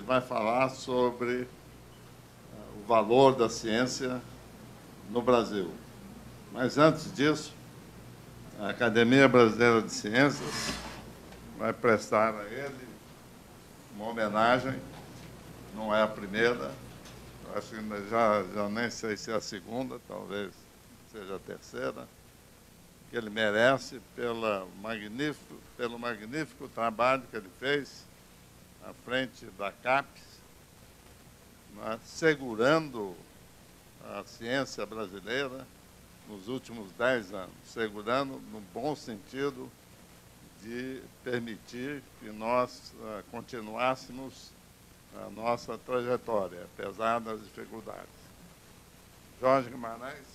vai falar sobre o valor da ciência no Brasil. Mas, antes disso, a Academia Brasileira de Ciências vai prestar a ele uma homenagem. Não é a primeira, acho que já nem sei se é a segunda, talvez seja a terceira, que ele merece pelo magnífico trabalho que ele fez à frente da CAPES, né, segurando a ciência brasileira nos últimos 10 anos, segurando no bom sentido de permitir que nós continuássemos a nossa trajetória, apesar das dificuldades. Jorge Guimarães.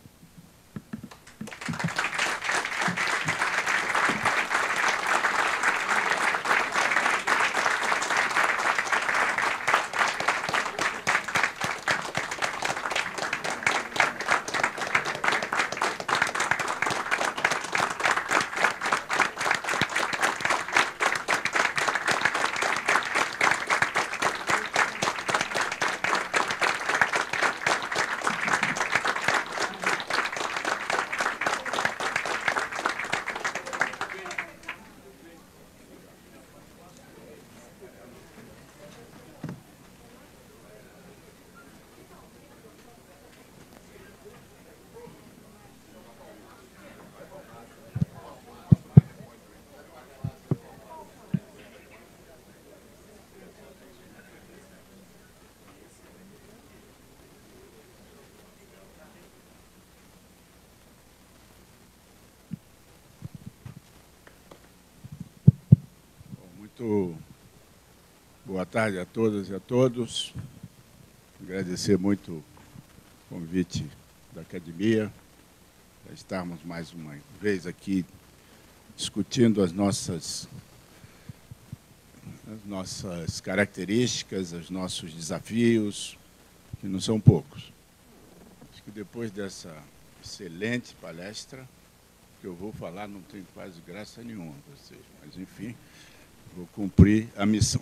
Muito boa tarde a todas e a todos. Agradecer muito o convite da academia para estarmos mais uma vez aqui discutindo as nossas características, os nossos desafios, que não são poucos. Acho que depois dessa excelente palestra, que eu vou falar não tem quase graça nenhuma a vocês, mas, enfim, vou cumprir a missão.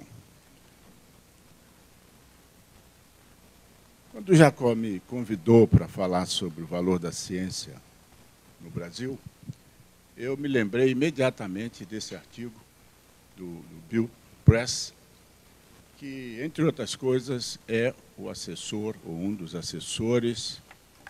Quando o Jacó me convidou para falar sobre o valor da ciência no Brasil, eu me lembrei imediatamente desse artigo do Bill Press, que, entre outras coisas, é o assessor, ou um dos assessores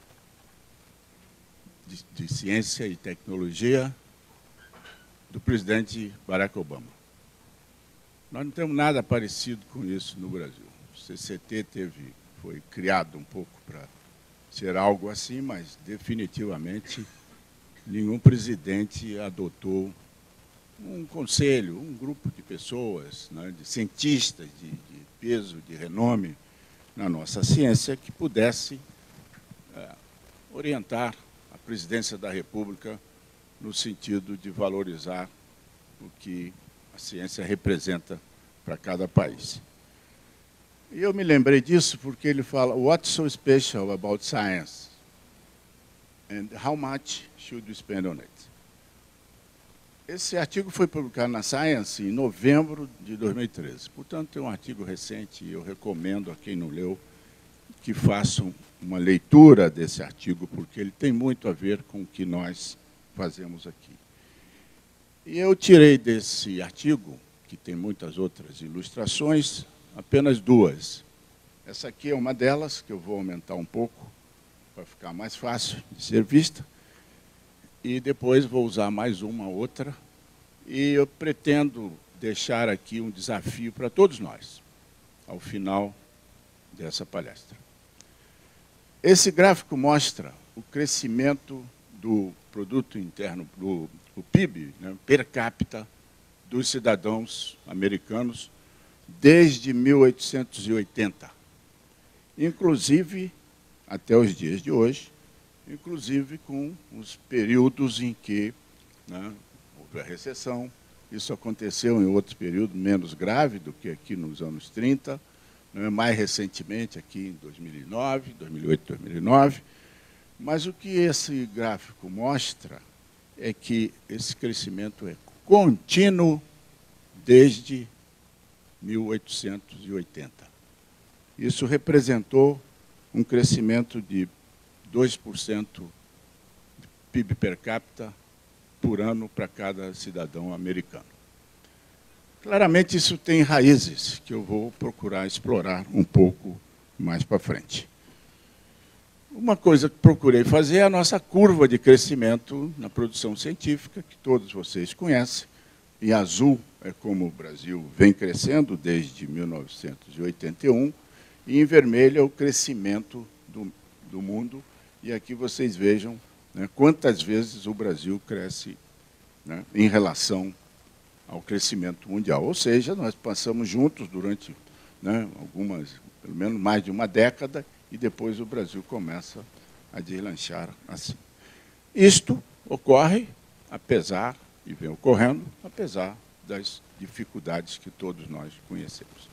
de ciência e tecnologia do presidente Barack Obama. Nós não temos nada parecido com isso no Brasil. O CCT foi criado um pouco para ser algo assim, mas definitivamente nenhum presidente adotou um conselho, um grupo de pessoas, né, de cientistas de peso, de renome na nossa ciência, que pudesse orientar a presidência da República no sentido de valorizar o que a ciência representa para cada país. E eu me lembrei disso porque ele fala, what's so special about science? And how much should we spend on it? Esse artigo foi publicado na Science em novembro de 2013. Portanto, é um artigo recente e eu recomendo a quem não leu que façam uma leitura desse artigo, porque ele tem muito a ver com o que nós fazemos aqui. E eu tirei desse artigo, que tem muitas outras ilustrações, apenas duas. Essa aqui é uma delas, que eu vou aumentar um pouco, para ficar mais fácil de ser vista. E depois vou usar mais uma outra. E eu pretendo deixar aqui um desafio para todos nós, ao final dessa palestra. Esse gráfico mostra o crescimento do produto interno, do PIB, né, per capita, dos cidadãos americanos desde 1880, inclusive até os dias de hoje, inclusive com os períodos em que, né, houve a recessão. Isso aconteceu em outros períodos menos grave do que aqui nos anos 30, né, mais recentemente aqui em 2009, 2008, 2009. Mas o que esse gráfico mostra é que esse crescimento é contínuo desde 1880. Isso representou um crescimento de 2% de PIB per capita por ano para cada cidadão americano. Claramente, isso tem raízes que eu vou procurar explorar um pouco mais para frente. Uma coisa que procurei fazer é a nossa curva de crescimento na produção científica, que todos vocês conhecem. Em azul é como o Brasil vem crescendo desde 1981, e em vermelho é o crescimento do mundo. E aqui vocês vejam, né, quantas vezes o Brasil cresce, né, em relação ao crescimento mundial. Ou seja, nós passamos juntos durante, né, pelo menos mais de uma década, e depois o Brasil começa a deslanchar assim. Isto ocorre, apesar, e vem ocorrendo, apesar das dificuldades que todos nós conhecemos.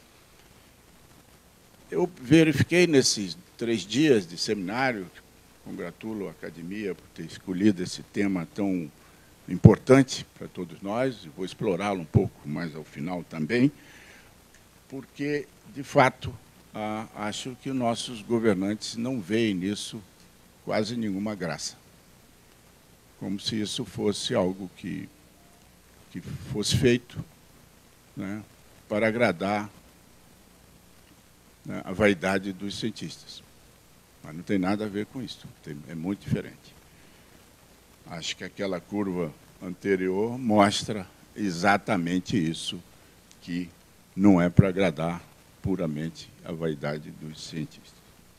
Eu verifiquei nesses 3 dias de seminário, congratulo a academia por ter escolhido esse tema tão importante para todos nós, e vou explorá-lo um pouco mais ao final também, porque, de fato, acho que nossos governantes não veem nisso quase nenhuma graça. Como se isso fosse algo que fosse feito, né, para agradar, né, a vaidade dos cientistas. Mas não tem nada a ver com isso, é muito diferente. Acho que aquela curva anterior mostra exatamente isso, que não é para agradar puramente a vaidade dos cientistas.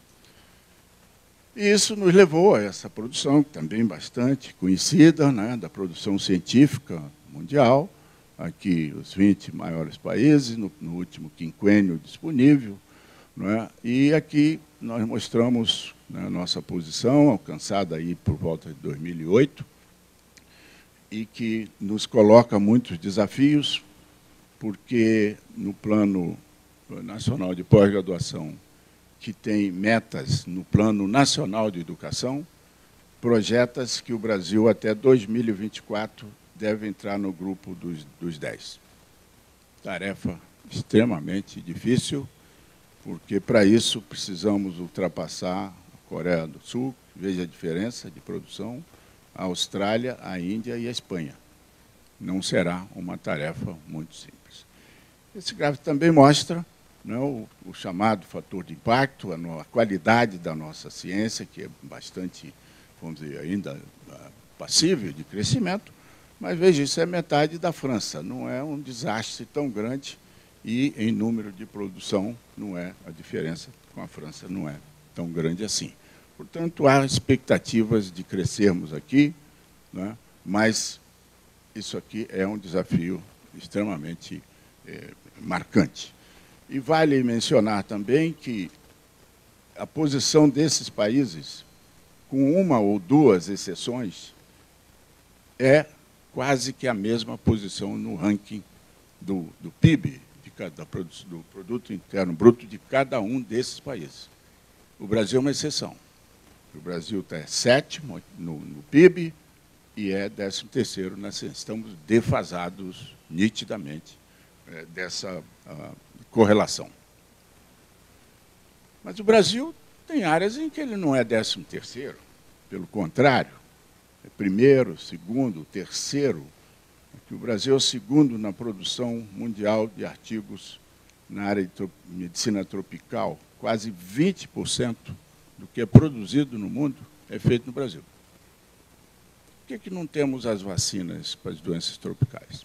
E isso nos levou a essa produção, também bastante conhecida, né, da produção científica mundial, aqui os 20 maiores países, no último quinquênio disponível, né, e aqui nós mostramos, né, a nossa posição, alcançada aí por volta de 2008, e que nos coloca muitos desafios, porque no Plano Nacional de Pós-Graduação, que tem metas no Plano Nacional de Educação, projeta-se que o Brasil, até 2024, deve entrar no grupo dos 10. Tarefa extremamente difícil, porque, para isso, precisamos ultrapassar a Coreia do Sul, veja a diferença de produção, a Austrália, a Índia e a Espanha. Não será uma tarefa muito simples. Esse gráfico também mostra, né, o chamado fator de impacto, a qualidade da nossa ciência, que é bastante, vamos dizer, ainda passível de crescimento, mas, veja, isso é metade da França, não é um desastre tão grande, e, em número de produção, a diferença com a França não é tão grande assim. Portanto, há expectativas de crescermos aqui, né, mas isso aqui é um desafio extremamente marcante. E vale mencionar também que a posição desses países, com uma ou duas exceções, é quase que a mesma posição no ranking do PIB, do Produto Interno Bruto de cada um desses países. O Brasil é uma exceção. O Brasil está 7º no PIB e é 13º na ciência. Estamos defasados nitidamente dessa correlação. Mas o Brasil tem áreas em que ele não é 13º, pelo contrário, é 1º, 2º, 3º. Que o Brasil é o 2º na produção mundial de artigos na área de medicina tropical. Quase 20% do que é produzido no mundo é feito no Brasil. Por que não temos as vacinas para as doenças tropicais?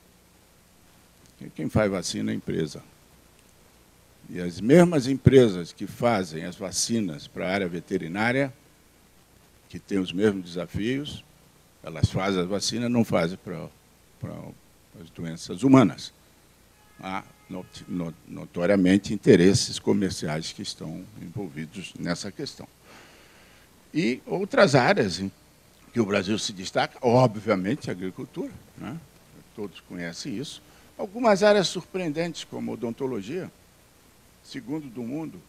Quem faz vacina é a empresa. E as mesmas empresas que fazem as vacinas para a área veterinária, que têm os mesmos desafios, elas fazem as vacinas, não fazem para as doenças humanas. Há, notoriamente, interesses comerciais que estão envolvidos nessa questão. E outras áreas em que o Brasil se destaca, obviamente, a agricultura, né? Todos conhecem isso. Algumas áreas surpreendentes, como odontologia, segundo do mundo,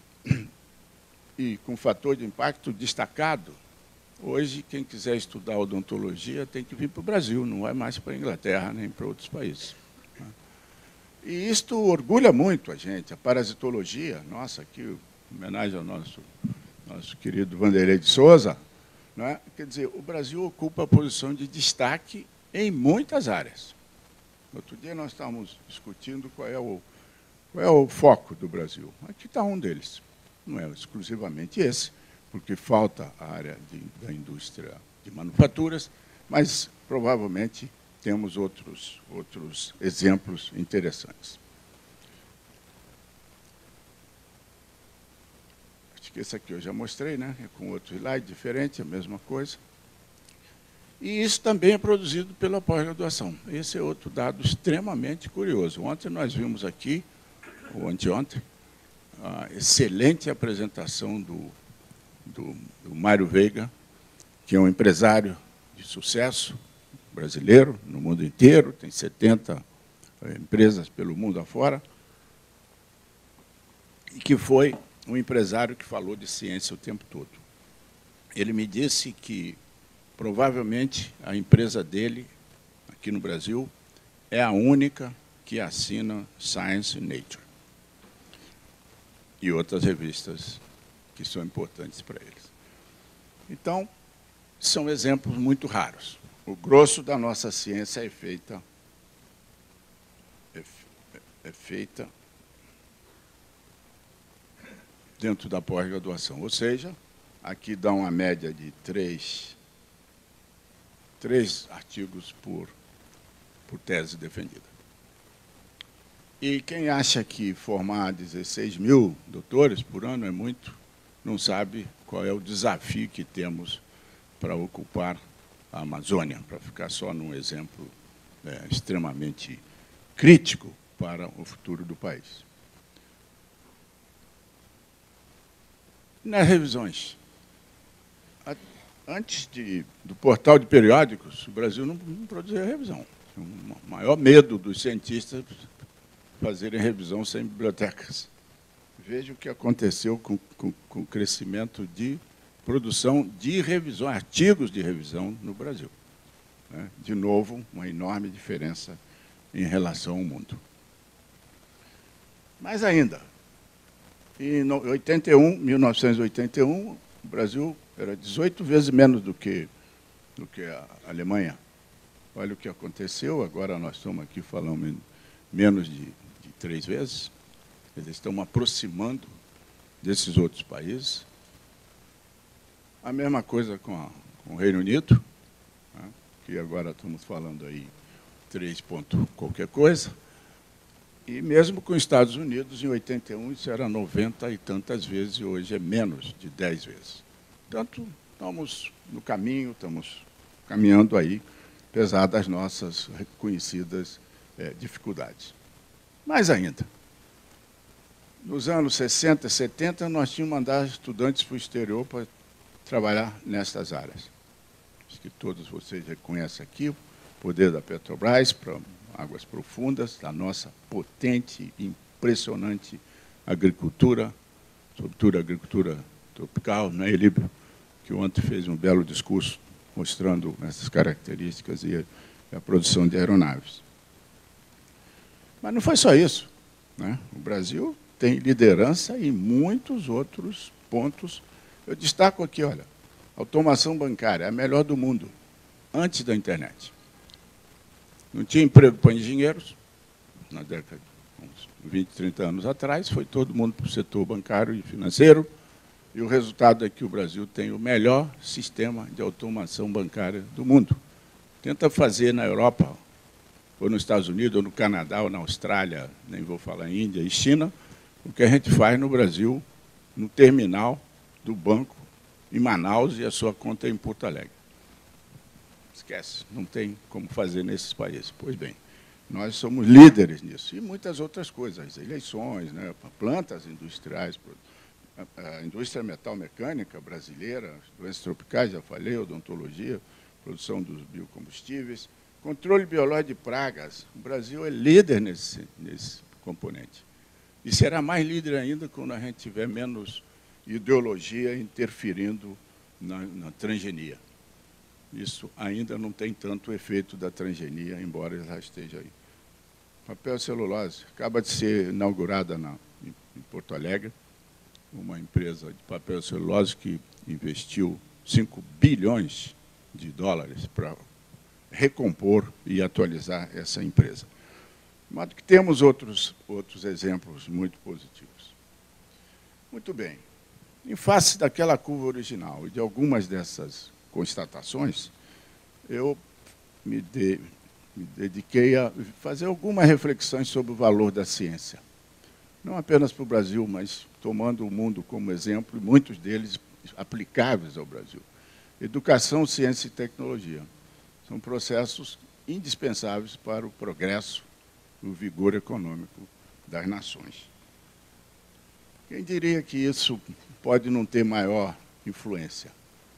e com fator de impacto destacado. Hoje, quem quiser estudar odontologia tem que vir para o Brasil, não vai mais para a Inglaterra nem para outros países. E isto orgulha muito a gente, a parasitologia. Nossa, aqui, homenagem ao nosso querido Vanderlei de Souza, não é? Quer dizer, o Brasil ocupa a posição de destaque em muitas áreas. Outro dia nós estávamos discutindo qual é o foco do Brasil. Aqui está um deles. Não é exclusivamente esse, porque falta a área da indústria de manufaturas, mas provavelmente temos outros exemplos interessantes. Acho que esse aqui eu já mostrei, né? É com outro slide diferente, a mesma coisa. E isso também é produzido pela pós-graduação. Esse é outro dado extremamente curioso. Ontem nós vimos aqui, ou anteontem, a excelente apresentação do Mário Veiga, que é um empresário de sucesso brasileiro no mundo inteiro, tem 70 empresas pelo mundo afora, e que foi um empresário que falou de ciência o tempo todo. Ele me disse que, provavelmente, a empresa dele, aqui no Brasil, é a única que assina Science e Nature e outras revistas que são importantes para eles. Então, são exemplos muito raros. O grosso da nossa ciência é feita dentro da pós-graduação. Ou seja, aqui dá uma média de três artigos por tese defendida. E quem acha que formar 16 mil doutores por ano é muito, não sabe qual é o desafio que temos para ocupar a Amazônia, para ficar só num exemplo extremamente crítico para o futuro do país. Nas revisões. Antes do portal de periódicos, o Brasil não produzia revisão. O maior medo dos cientistas fazerem revisão sem bibliotecas. Veja o que aconteceu com o crescimento de produção de revisão, artigos de revisão no Brasil. De novo, uma enorme diferença em relação ao mundo. Mas ainda, em 1981, o Brasil era 18 vezes menos do que a Alemanha. Olha o que aconteceu, agora nós estamos aqui falando menos de 3 vezes. Eles estão aproximando desses outros países. A mesma coisa com o Reino Unido, né, que agora estamos falando aí 3 ponto qualquer coisa. E mesmo com os Estados Unidos, em 81, isso era 90 e tantas vezes, e hoje é menos de 10 vezes. Portanto, estamos no caminho, estamos caminhando aí, apesar das nossas reconhecidas dificuldades. Mais ainda, nos anos 60 e 70, nós tínhamos mandado estudantes para o exterior para trabalhar nessas áreas. Acho que todos vocês reconhecem aqui o poder da Petrobras para águas profundas, da nossa potente, impressionante agricultura, sobretudo a agricultura tropical, não é, Elíbio? Que ontem fez um belo discurso mostrando essas características e a produção de aeronaves. Mas não foi só isso, né? O Brasil tem liderança em muitos outros pontos. Eu destaco aqui, olha, automação bancária, a melhor do mundo, antes da internet. Não tinha emprego para engenheiros, na década de uns 20, 30 anos atrás, foi todo mundo para o setor bancário e financeiro, e o resultado é que o Brasil tem o melhor sistema de automação bancária do mundo. Tenta fazer na Europa, ou nos Estados Unidos, ou no Canadá, ou na Austrália, nem vou falar Índia e China, o que a gente faz no Brasil, no terminal do banco, em Manaus, e a sua conta é em Porto Alegre. Esquece, não tem como fazer nesses países. Pois bem, nós somos líderes nisso. E muitas outras coisas, eleições, né, plantas industriais, a indústria metal-mecânica brasileira, as doenças tropicais, já falei, odontologia, produção dos biocombustíveis, controle biológico de pragas. O Brasil é líder nesse componente. E será mais líder ainda quando a gente tiver menos ideologia interferindo na transgenia. Isso ainda não tem tanto efeito da transgenia, embora ela esteja aí papel e celulose. Acaba de ser inaugurada em Porto Alegre uma empresa de papel e celulose que investiu 5 bilhões de dólares para recompor e atualizar essa empresa. De modo que temos outros exemplos muito positivos. Muito bem. Em face daquela curva original e de algumas dessas constatações, eu me dediquei a fazer algumas reflexões sobre o valor da ciência. Não apenas para o Brasil, mas tomando o mundo como exemplo, e muitos deles aplicáveis ao Brasil. Educação, ciência e tecnologia são processos indispensáveis para o progresso e o vigor econômico das nações. Quem diria que isso pode não ter maior influência?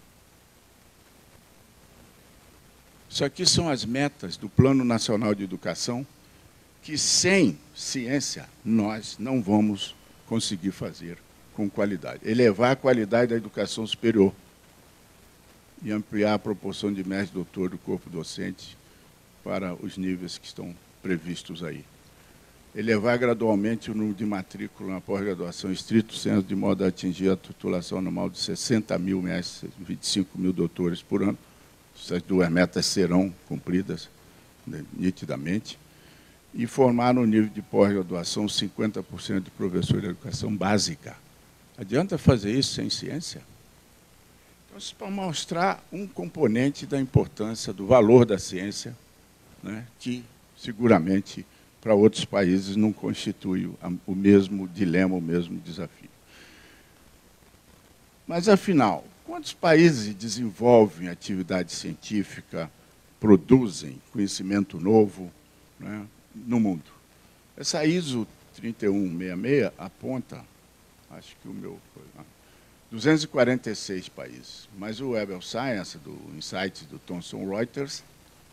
Isso aqui são as metas do Plano Nacional de Educação, que sem ciência nós não vamos conseguir fazer com qualidade. Elevar a qualidade da educação superior e ampliar a proporção de mestre, doutor do corpo docente para os níveis que estão previstos aí. Elevar gradualmente o número de matrícula na pós-graduação estrito senso, de modo a atingir a titulação anual de 60 mil mestres, 25 mil doutores por ano. Essas duas metas serão cumpridas, né, nitidamente. E formar no nível de pós-graduação 50% de professores de educação básica. Adianta fazer isso sem ciência? Então, isso para mostrar um componente da importância, do valor da ciência, né, que, seguramente, para outros países não constitui o mesmo dilema, o mesmo desafio. Mas, afinal, quantos países desenvolvem atividade científica, produzem conhecimento novo, né, no mundo? Essa ISO 3166 aponta, acho que o meu foi lá, 246 países, mas o Web of Science, do Insights do Thomson Reuters,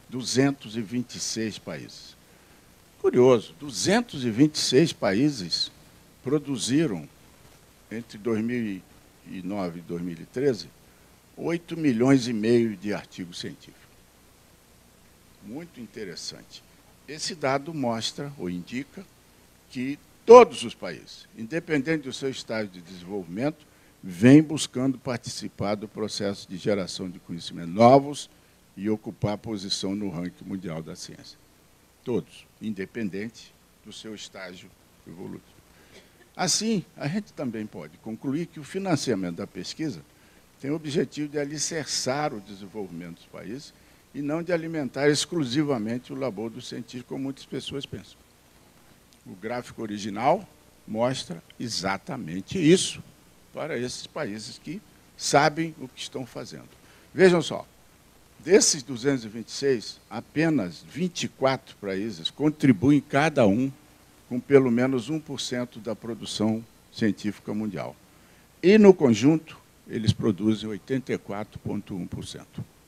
226 países. Curioso, 226 países produziram, entre 2009 e 2013, 8 milhões e meio de artigos científicos. Muito interessante. Esse dado mostra, ou indica, que todos os países, independente do seu estágio de desenvolvimento, vêm buscando participar do processo de geração de conhecimentos novos e ocupar a posição no ranking mundial da ciência. Todos, independente do seu estágio evolutivo. Assim, a gente também pode concluir que o financiamento da pesquisa tem o objetivo de alicerçar o desenvolvimento dos países e não de alimentar exclusivamente o labor do cientista, como muitas pessoas pensam. O gráfico original mostra exatamente isso para esses países que sabem o que estão fazendo. Vejam só, desses 226, apenas 24 países contribuem cada um com pelo menos 1% da produção científica mundial. E, no conjunto, eles produzem 84,1%.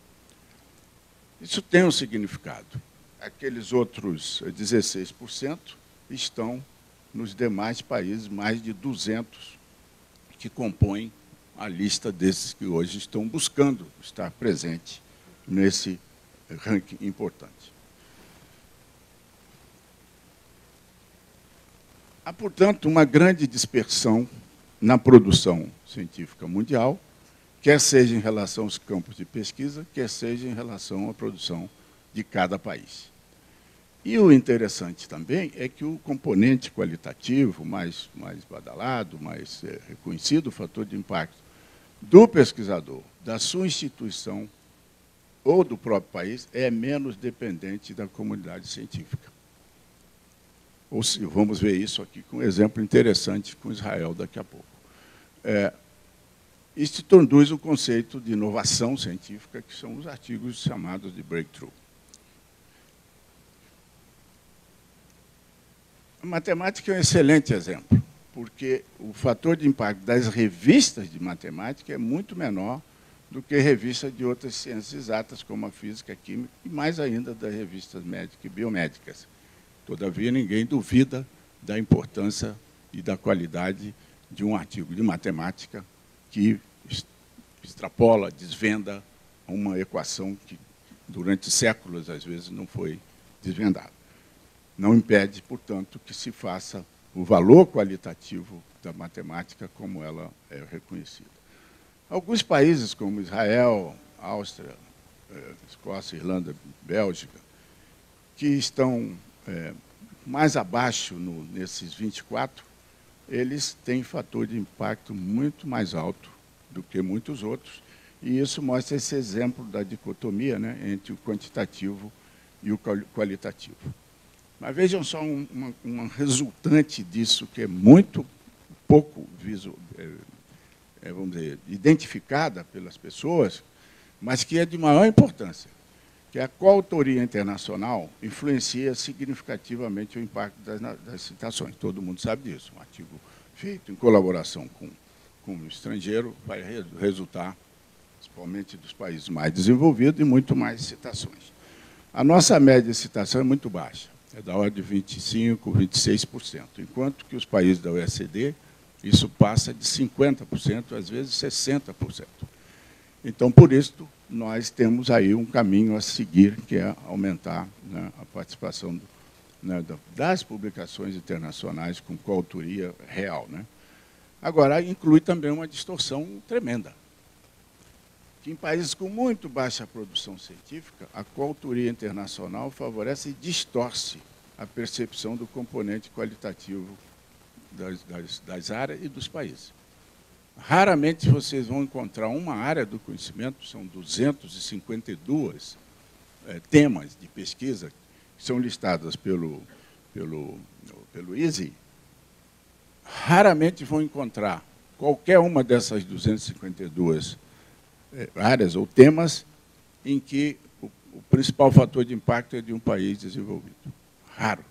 Isso tem um significado. Aqueles outros 16% estão nos demais países, mais de 200, que compõem a lista desses que hoje estão buscando estar presente nesse ranking importante. Há, portanto, uma grande dispersão na produção científica mundial, quer seja em relação aos campos de pesquisa, quer seja em relação à produção de cada país. E o interessante também é que o componente qualitativo mais badalado, mais reconhecido, o fator de impacto do pesquisador, da sua instituição ou do próprio país, é menos dependente da comunidade científica. Ou se, vamos ver isso aqui com um exemplo interessante com Israel daqui a pouco. Isso introduz o conceito de inovação científica, que são os artigos chamados de breakthrough. A matemática é um excelente exemplo, porque o fator de impacto das revistas de matemática é muito menor do que revistas de outras ciências exatas, como a física, a química, e mais ainda das revistas médicas e biomédicas. Todavia, ninguém duvida da importância e da qualidade de um artigo de matemática que extrapola, desvenda uma equação que, durante séculos, às vezes, não foi desvendada. não impede, portanto, que se faça o valor qualitativo da matemática como ela é reconhecida. Alguns países, como Israel, Áustria, Escócia, Irlanda, Bélgica, que estão mais abaixo nesses 24, eles têm fator de impacto muito mais alto do que muitos outros, e isso mostra esse exemplo da dicotomia, né, entre o quantitativo e o qualitativo. Mas vejam só uma resultante disso, que é muito pouco vamos dizer, identificada pelas pessoas, mas que é de maior importância, que a coautoria internacional influencia significativamente o impacto das citações. Todo mundo sabe disso. Um artigo feito em colaboração com o estrangeiro vai resultar, principalmente dos países mais desenvolvidos, em muito mais citações. A nossa média de citação é muito baixa, é da ordem de 25%, 26%, enquanto que os países da OECD, isso passa de 50%, às vezes 60%. Então, por isso, nós temos aí um caminho a seguir, que é aumentar, né, a participação das publicações internacionais com coautoria real, né? Agora, inclui também uma distorção tremenda, que em países com muito baixa produção científica, a coautoria internacional favorece e distorce a percepção do componente qualitativo das áreas e dos países. Raramente vocês vão encontrar uma área do conhecimento, são 252 temas de pesquisa que são listadas pelo ISEE. Raramente vão encontrar qualquer uma dessas 252 áreas ou temas em que o principal fator de impacto é de um país desenvolvido. Raro.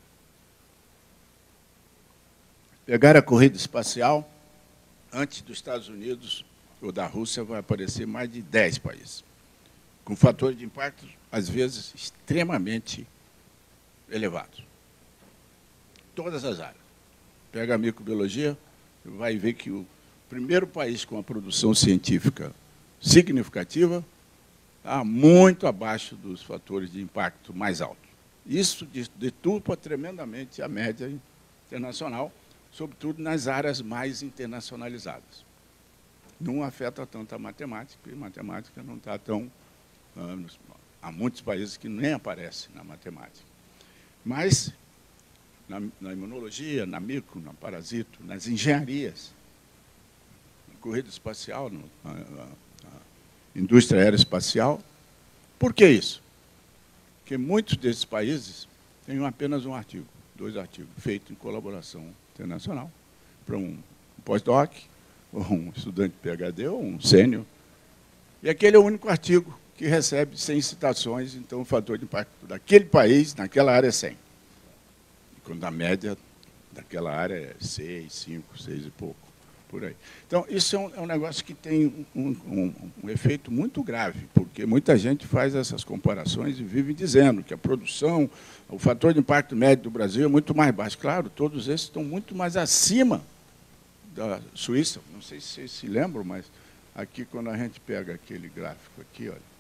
Pegar a corrida espacial, antes dos Estados Unidos ou da Rússia, vai aparecer mais de 10 países, com fatores de impacto, às vezes, extremamente elevados. Todas as áreas. Pega a microbiologia, vai ver que o primeiro país com a produção científica significativa está muito abaixo dos fatores de impacto mais altos. Isso deturpa tremendamente a média internacional, sobretudo nas áreas mais internacionalizadas. Não afeta tanto a matemática, porque a matemática não está tão... há muitos países que nem aparecem na matemática. Mas, na imunologia, na micro, na parasito, nas engenharias, na corrida espacial, na indústria aeroespacial. Por que isso? Porque muitos desses países têm apenas um artigo, 2 artigos, feitos em colaboração internacional, para um pós-doc, ou um estudante de PhD, ou um sênior. E aquele é o único artigo que recebe 100 citações, então o fator de impacto daquele país, naquela área, é 100. Quando a média daquela área é 6, 5, 6 e pouco, por aí. Então, isso é um negócio que tem um efeito muito grave, porque muita gente faz essas comparações e vive dizendo que a produção, o fator de impacto médio do Brasil é muito mais baixo. Claro, todos esses estão muito mais acima da Suíça. Não sei se vocês se lembram, mas aqui, quando a gente pega aquele gráfico aqui, olha.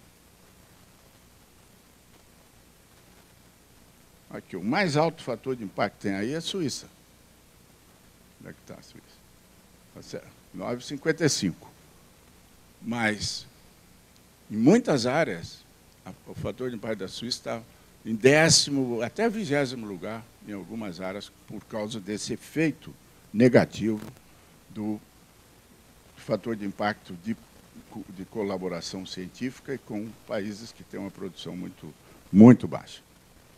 Aqui, o mais alto fator de impacto que tem aí é a Suíça. Onde é que está a Suíça? Está certo, 9,55. Mas, em muitas áreas, o fator de impacto da Suíça está em 10º, até 20º lugar, em algumas áreas, por causa desse efeito negativo do fator de impacto de colaboração científica e com países que têm uma produção muito, muito baixa.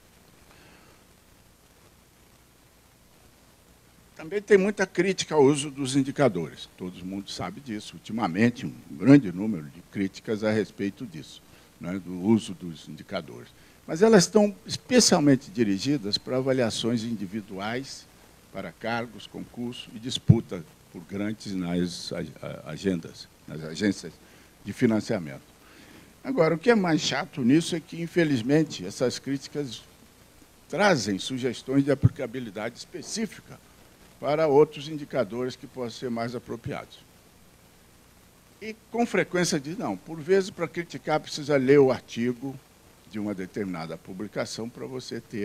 Também tem muita crítica ao uso dos indicadores. Todo mundo sabe disso. Ultimamente, um grande número de críticas a respeito disso, né, do uso dos indicadores. Mas elas estão especialmente dirigidas para avaliações individuais, para cargos, concursos e disputa por grandes nas agendas, nas agências de financiamento. Agora, o que é mais chato nisso é que, infelizmente, essas críticas trazem sugestões de aplicabilidade específica para outros indicadores que possam ser mais apropriados. E, com frequência, diz, não, por vezes, para criticar, precisa ler o artigo de uma determinada publicação para você ter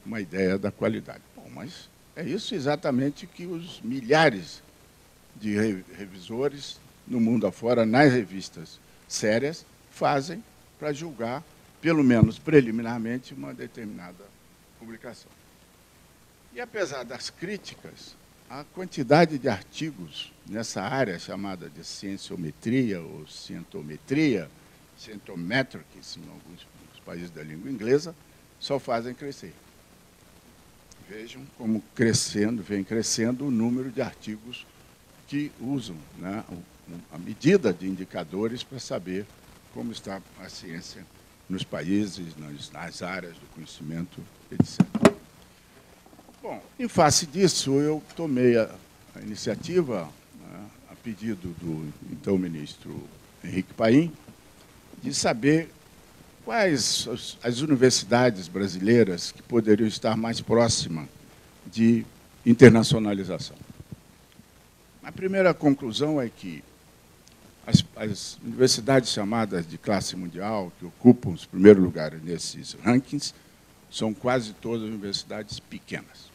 uma ideia da qualidade. Bom, mas é isso exatamente que os milhares de revisores no mundo afora, nas revistas sérias, fazem para julgar, pelo menos preliminarmente, uma determinada publicação. E, apesar das críticas, a quantidade de artigos nessa área chamada de cienciometria ou cientometria, scientometrics, em alguns países da língua inglesa, só fazem crescer. Vejam como vem crescendo o número de artigos que usam, né, a medida de indicadores para saber como está a ciência nos países, nas áreas do conhecimento, etc. Bom, em face disso, eu tomei a iniciativa, né, a pedido do então ministro Henrique Paim, de saber quais as universidades brasileiras que poderiam estar mais próximas de internacionalização. A primeira conclusão é que as universidades chamadas de classe mundial, que ocupam os primeiros lugares nesses rankings, são quase todas universidades pequenas.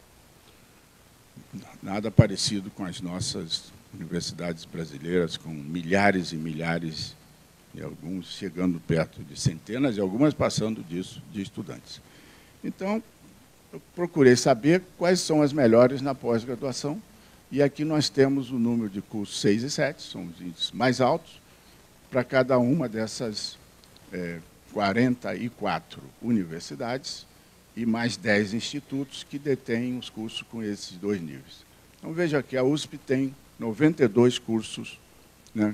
Nada parecido com as nossas universidades brasileiras, com milhares e milhares, e alguns chegando perto de centenas, e algumas passando disso, de estudantes. Então, eu procurei saber quais são as melhores na pós-graduação, e aqui nós temos o número de cursos 6 e 7, são os índices mais altos, para cada uma dessas 44 universidades e mais 10 institutos que detêm os cursos com esses dois níveis. Então, veja aqui, a USP tem 92 cursos, né,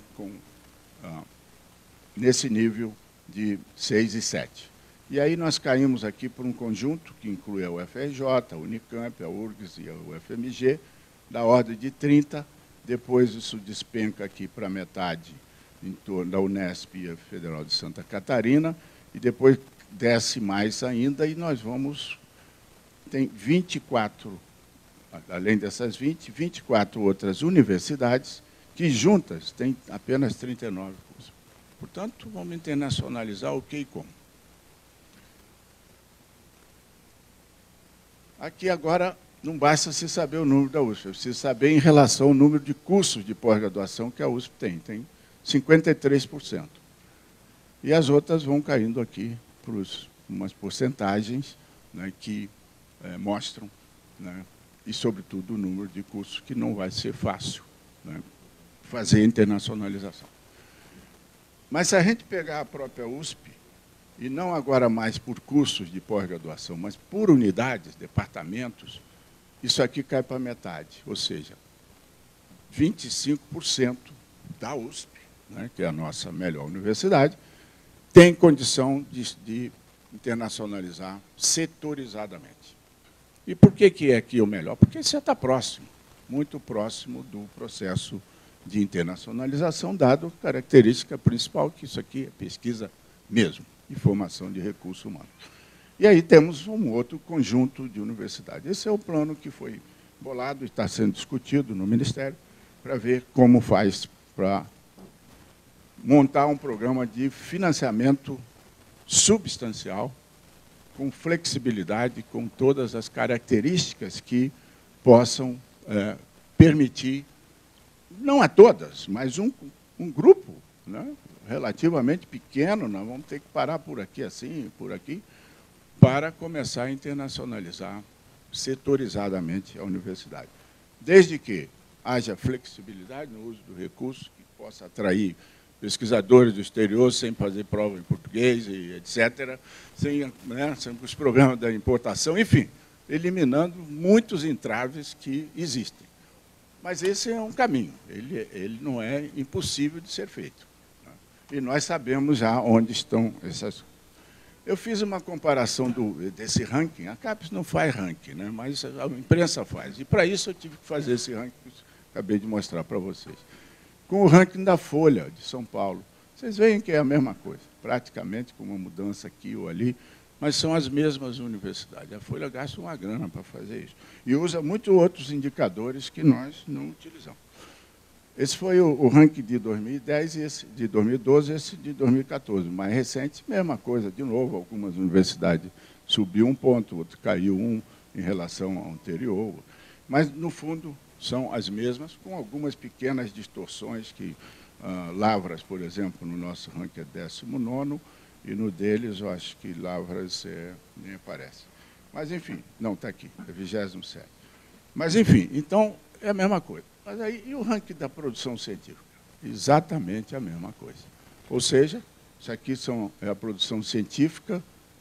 nesse nível de 6 e 7. E aí nós caímos aqui por um conjunto que inclui a UFRJ, a Unicamp, a URGS e a UFMG, da ordem de 30, depois isso despenca aqui para metade em torno da Unesp e a Federal de Santa Catarina, e depois desce mais ainda, e nós vamos... Tem 24, além dessas 24 outras universidades, que juntas têm apenas 39 cursos. Portanto, vamos internacionalizar o que e como. Aqui agora... Não basta se saber o número da USP, precisa saber em relação ao número de cursos de pós-graduação que a USP tem. Tem 53%. E as outras vão caindo aqui para umas porcentagens, né, que mostram, né, e, sobretudo, o número de cursos que não vai ser fácil, né, fazer internacionalização. Mas, se a gente pegar a própria USP, e não agora mais por cursos de pós-graduação, mas por unidades, departamentos, isso aqui cai para metade, ou seja, 25% da USP, né, que é a nossa melhor universidade, tem condição de internacionalizar setorizadamente. E por que é aqui o melhor? Porque você está próximo, muito próximo do processo de internacionalização, dado a característica principal, que isso aqui é pesquisa mesmo, e formação de recursos humanos. E aí temos um outro conjunto de universidades. Esse é o plano que foi bolado e está sendo discutido no Ministério para ver como faz para montar um programa de financiamento substancial, com flexibilidade, com todas as características que possam permitir, não a todas, mas um grupo, né, relativamente pequeno, nós vamos ter que parar por aqui assim, por aqui, para começar a internacionalizar setorizadamente a universidade. Desde que haja flexibilidade no uso do recurso, que possa atrair pesquisadores do exterior sem fazer prova em português, e etc., sem os programas da importação, enfim, eliminando muitos entraves que existem. Mas esse é um caminho, ele não é impossível de ser feito, né? E nós sabemos já onde estão essas. Eu fiz uma comparação desse ranking. A CAPES não faz ranking, né, mas a imprensa faz. E, para isso, eu tive que fazer esse ranking que eu acabei de mostrar para vocês. Com o ranking da Folha, de São Paulo. Vocês veem que é a mesma coisa, praticamente, com uma mudança aqui ou ali, mas são as mesmas universidades. A Folha gasta uma grana para fazer isso. E usa muitos outros indicadores que nós não utilizamos. Esse foi o ranking de 2010, esse de 2012 e esse de 2014. Mais recente, mesma coisa, de novo, algumas universidades subiu um ponto, outro caiu um em relação ao anterior. Mas, no fundo, são as mesmas, com algumas pequenas distorções que Lavras, por exemplo, no nosso ranking é 19º, e no deles eu acho que Lavras nem aparece. Mas, enfim, não, está aqui, é 27º. Mas, enfim, então, é a mesma coisa. Mas aí, e o ranking da produção científica? Exatamente a mesma coisa. Ou seja, isso aqui é a produção científica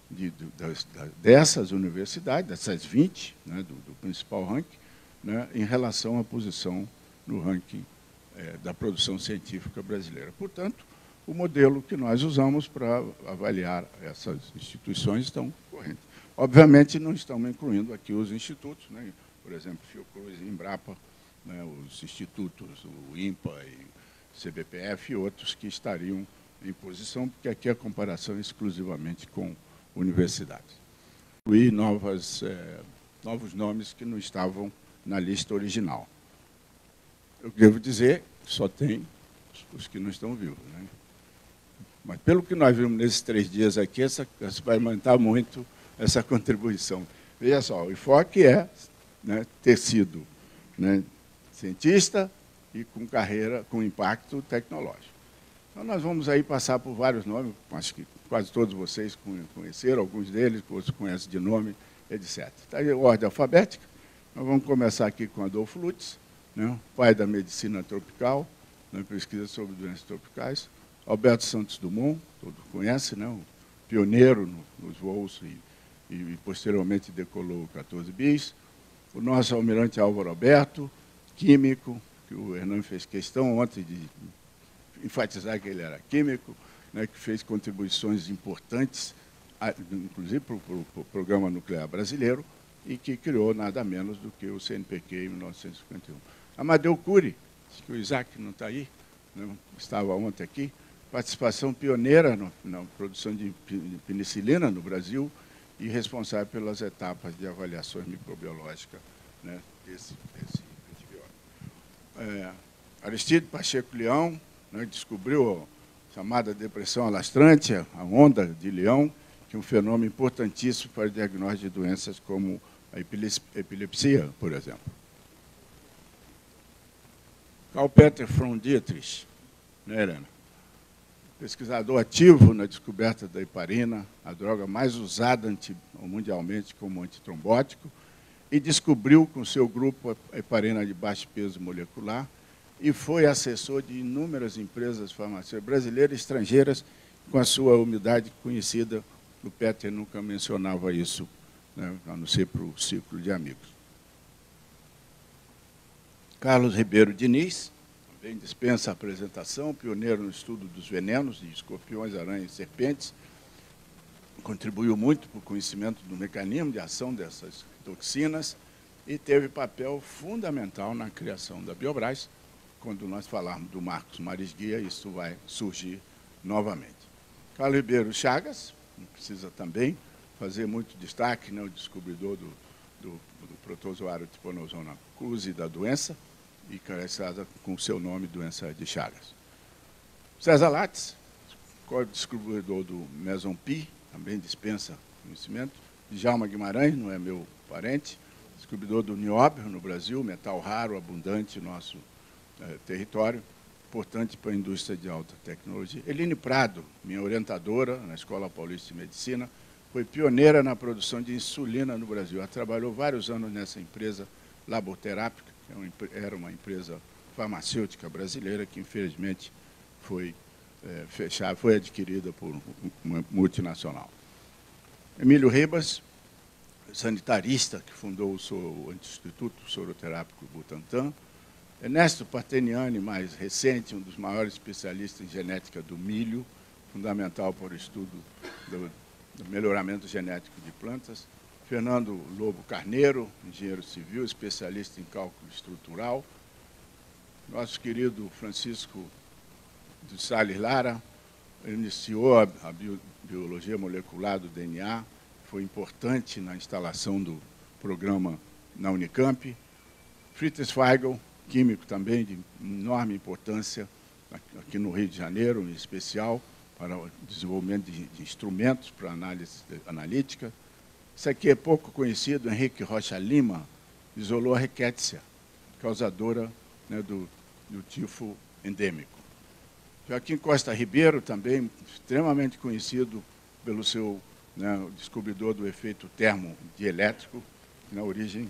dessas universidades, dessas 20, né, do principal ranking, né, em relação à posição no ranking da produção científica brasileira. Portanto, o modelo que nós usamos para avaliar essas instituições estão correntes. Obviamente, não estamos incluindo aqui os institutos, né, por exemplo, Fiocruz e Embrapa, né, os institutos, o INPA e CBPF e outros que estariam em posição, porque aqui a comparação é exclusivamente com universidades. E novos nomes que não estavam na lista original. Eu devo dizer que só tem os que não estão vivos, né? Mas, pelo que nós vimos nesses 3 dias aqui, essa vai aumentar muito essa contribuição. Veja só, o enfoque é, né, ter sido, né, cientista e com carreira, com impacto tecnológico. Então, nós vamos aí passar por vários nomes, acho que quase todos vocês conheceram, alguns deles, outros conhecem de nome, etc. Está aí a ordem alfabética. Nós vamos começar aqui com Adolfo Lutz, né, pai da medicina tropical, na pesquisa sobre doenças tropicais. Alberto Santos Dumont, todos conhecem, né, o pioneiro nos voos e posteriormente decolou o 14 bis. O nosso almirante Álvaro Alberto, químico, que o Hernani fez questão ontem de enfatizar que ele era químico, né, que fez contribuições importantes, inclusive para o Programa Nuclear Brasileiro, e que criou nada menos do que o CNPq em 1951. Amadeu Cury, acho que o Isaac não está aí, né, estava ontem aqui, participação pioneira na produção de penicilina no Brasil e responsável pelas etapas de avaliações microbiológicas, né, desse antibiótico. Aristide Pacheco Leão, né, descobriu a chamada depressão alastrante, a onda de Leão, que é um fenômeno importantíssimo para o diagnóstico de doenças como a epilepsia, por exemplo. Carl-Peter von Dietrich, né, Helena? Pesquisador ativo na descoberta da heparina, a droga mais usada mundialmente como antitrombótico, e descobriu com seu grupo a heparina de baixo peso molecular e foi assessor de inúmeras empresas farmacêuticas brasileiras e estrangeiras com a sua humildade conhecida. O Peter nunca mencionava isso, né, a não ser para o círculo de amigos. Carlos Ribeiro Diniz, também dispensa a apresentação, pioneiro no estudo dos venenos de escorpiões, aranhas e serpentes, contribuiu muito para o conhecimento do mecanismo de ação dessas toxinas e teve papel fundamental na criação da Biobras. Quando nós falarmos do Marcos Marisguia, isso vai surgir novamente. Carlos Ribeiro Chagas, não precisa também fazer muito destaque, né, o descobridor do protozoário Trypanosoma cruzi da doença, e caracterizada com o seu nome, doença de Chagas. César Lattes, co-descobridor do Meson-Pi, também dispensa conhecimento. Djalma Guimarães, não é meu parente, descobridor do nióbio no Brasil, metal raro, abundante no nosso território, importante para a indústria de alta tecnologia. Eline Prado, minha orientadora na Escola Paulista de Medicina, foi pioneira na produção de insulina no Brasil. Ela trabalhou vários anos nessa empresa Laboterápica, que era uma empresa farmacêutica brasileira que, infelizmente, foi fechada, foi adquirida por uma multinacional. Emílio Ribas, sanitarista, que fundou o Instituto Soroterápico Butantan. Ernesto Parteniani, mais recente, um dos maiores especialistas em genética do milho, fundamental para o estudo do melhoramento genético de plantas. Fernando Lobo Carneiro, engenheiro civil, especialista em cálculo estrutural. Nosso querido Francisco de Sales Lara iniciou a biologia molecular do DNA, foi importante na instalação do programa na Unicamp. Fritz Feigl, químico também de enorme importância aqui no Rio de Janeiro, em especial para o desenvolvimento de instrumentos para análise analítica. Isso aqui é pouco conhecido, Henrique Rocha Lima isolou a rickettsia, causadora, né, do tifo endêmico. Joaquim Costa Ribeiro, também extremamente conhecido pelo seu, né, descobridor do efeito termodielétrico, que dá origem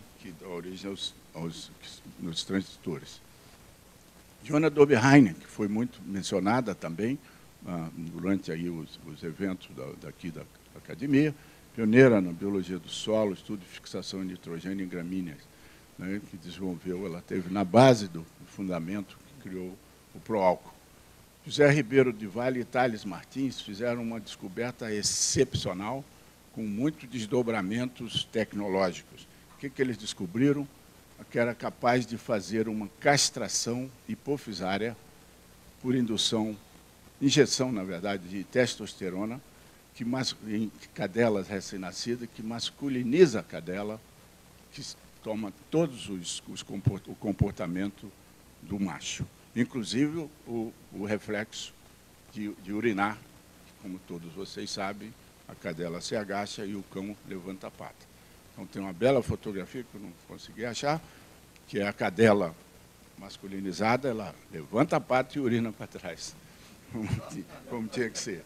nos transistores. Johanna Dobereiner, que foi muito mencionada também durante aí os eventos daqui da academia, pioneira na biologia do solo, estudo de fixação de nitrogênio em gramíneas, né, que desenvolveu, ela teve na base do fundamento que criou o proálcool. José Ribeiro de Valle e Thales Martins fizeram uma descoberta excepcional, com muitos desdobramentos tecnológicos. O que eles descobriram? Que era capaz de fazer uma castração hipofisária por injeção, na verdade, de testosterona, em cadelas recém-nascidas, que masculiniza a cadela, que toma todos o comportamento do macho, inclusive o reflexo de urinar, que, como todos vocês sabem, a cadela se agacha e o cão levanta a pata. Então, tem uma bela fotografia que eu não consegui achar, que é a cadela masculinizada, ela levanta a pata e urina para trás, como tinha que ser.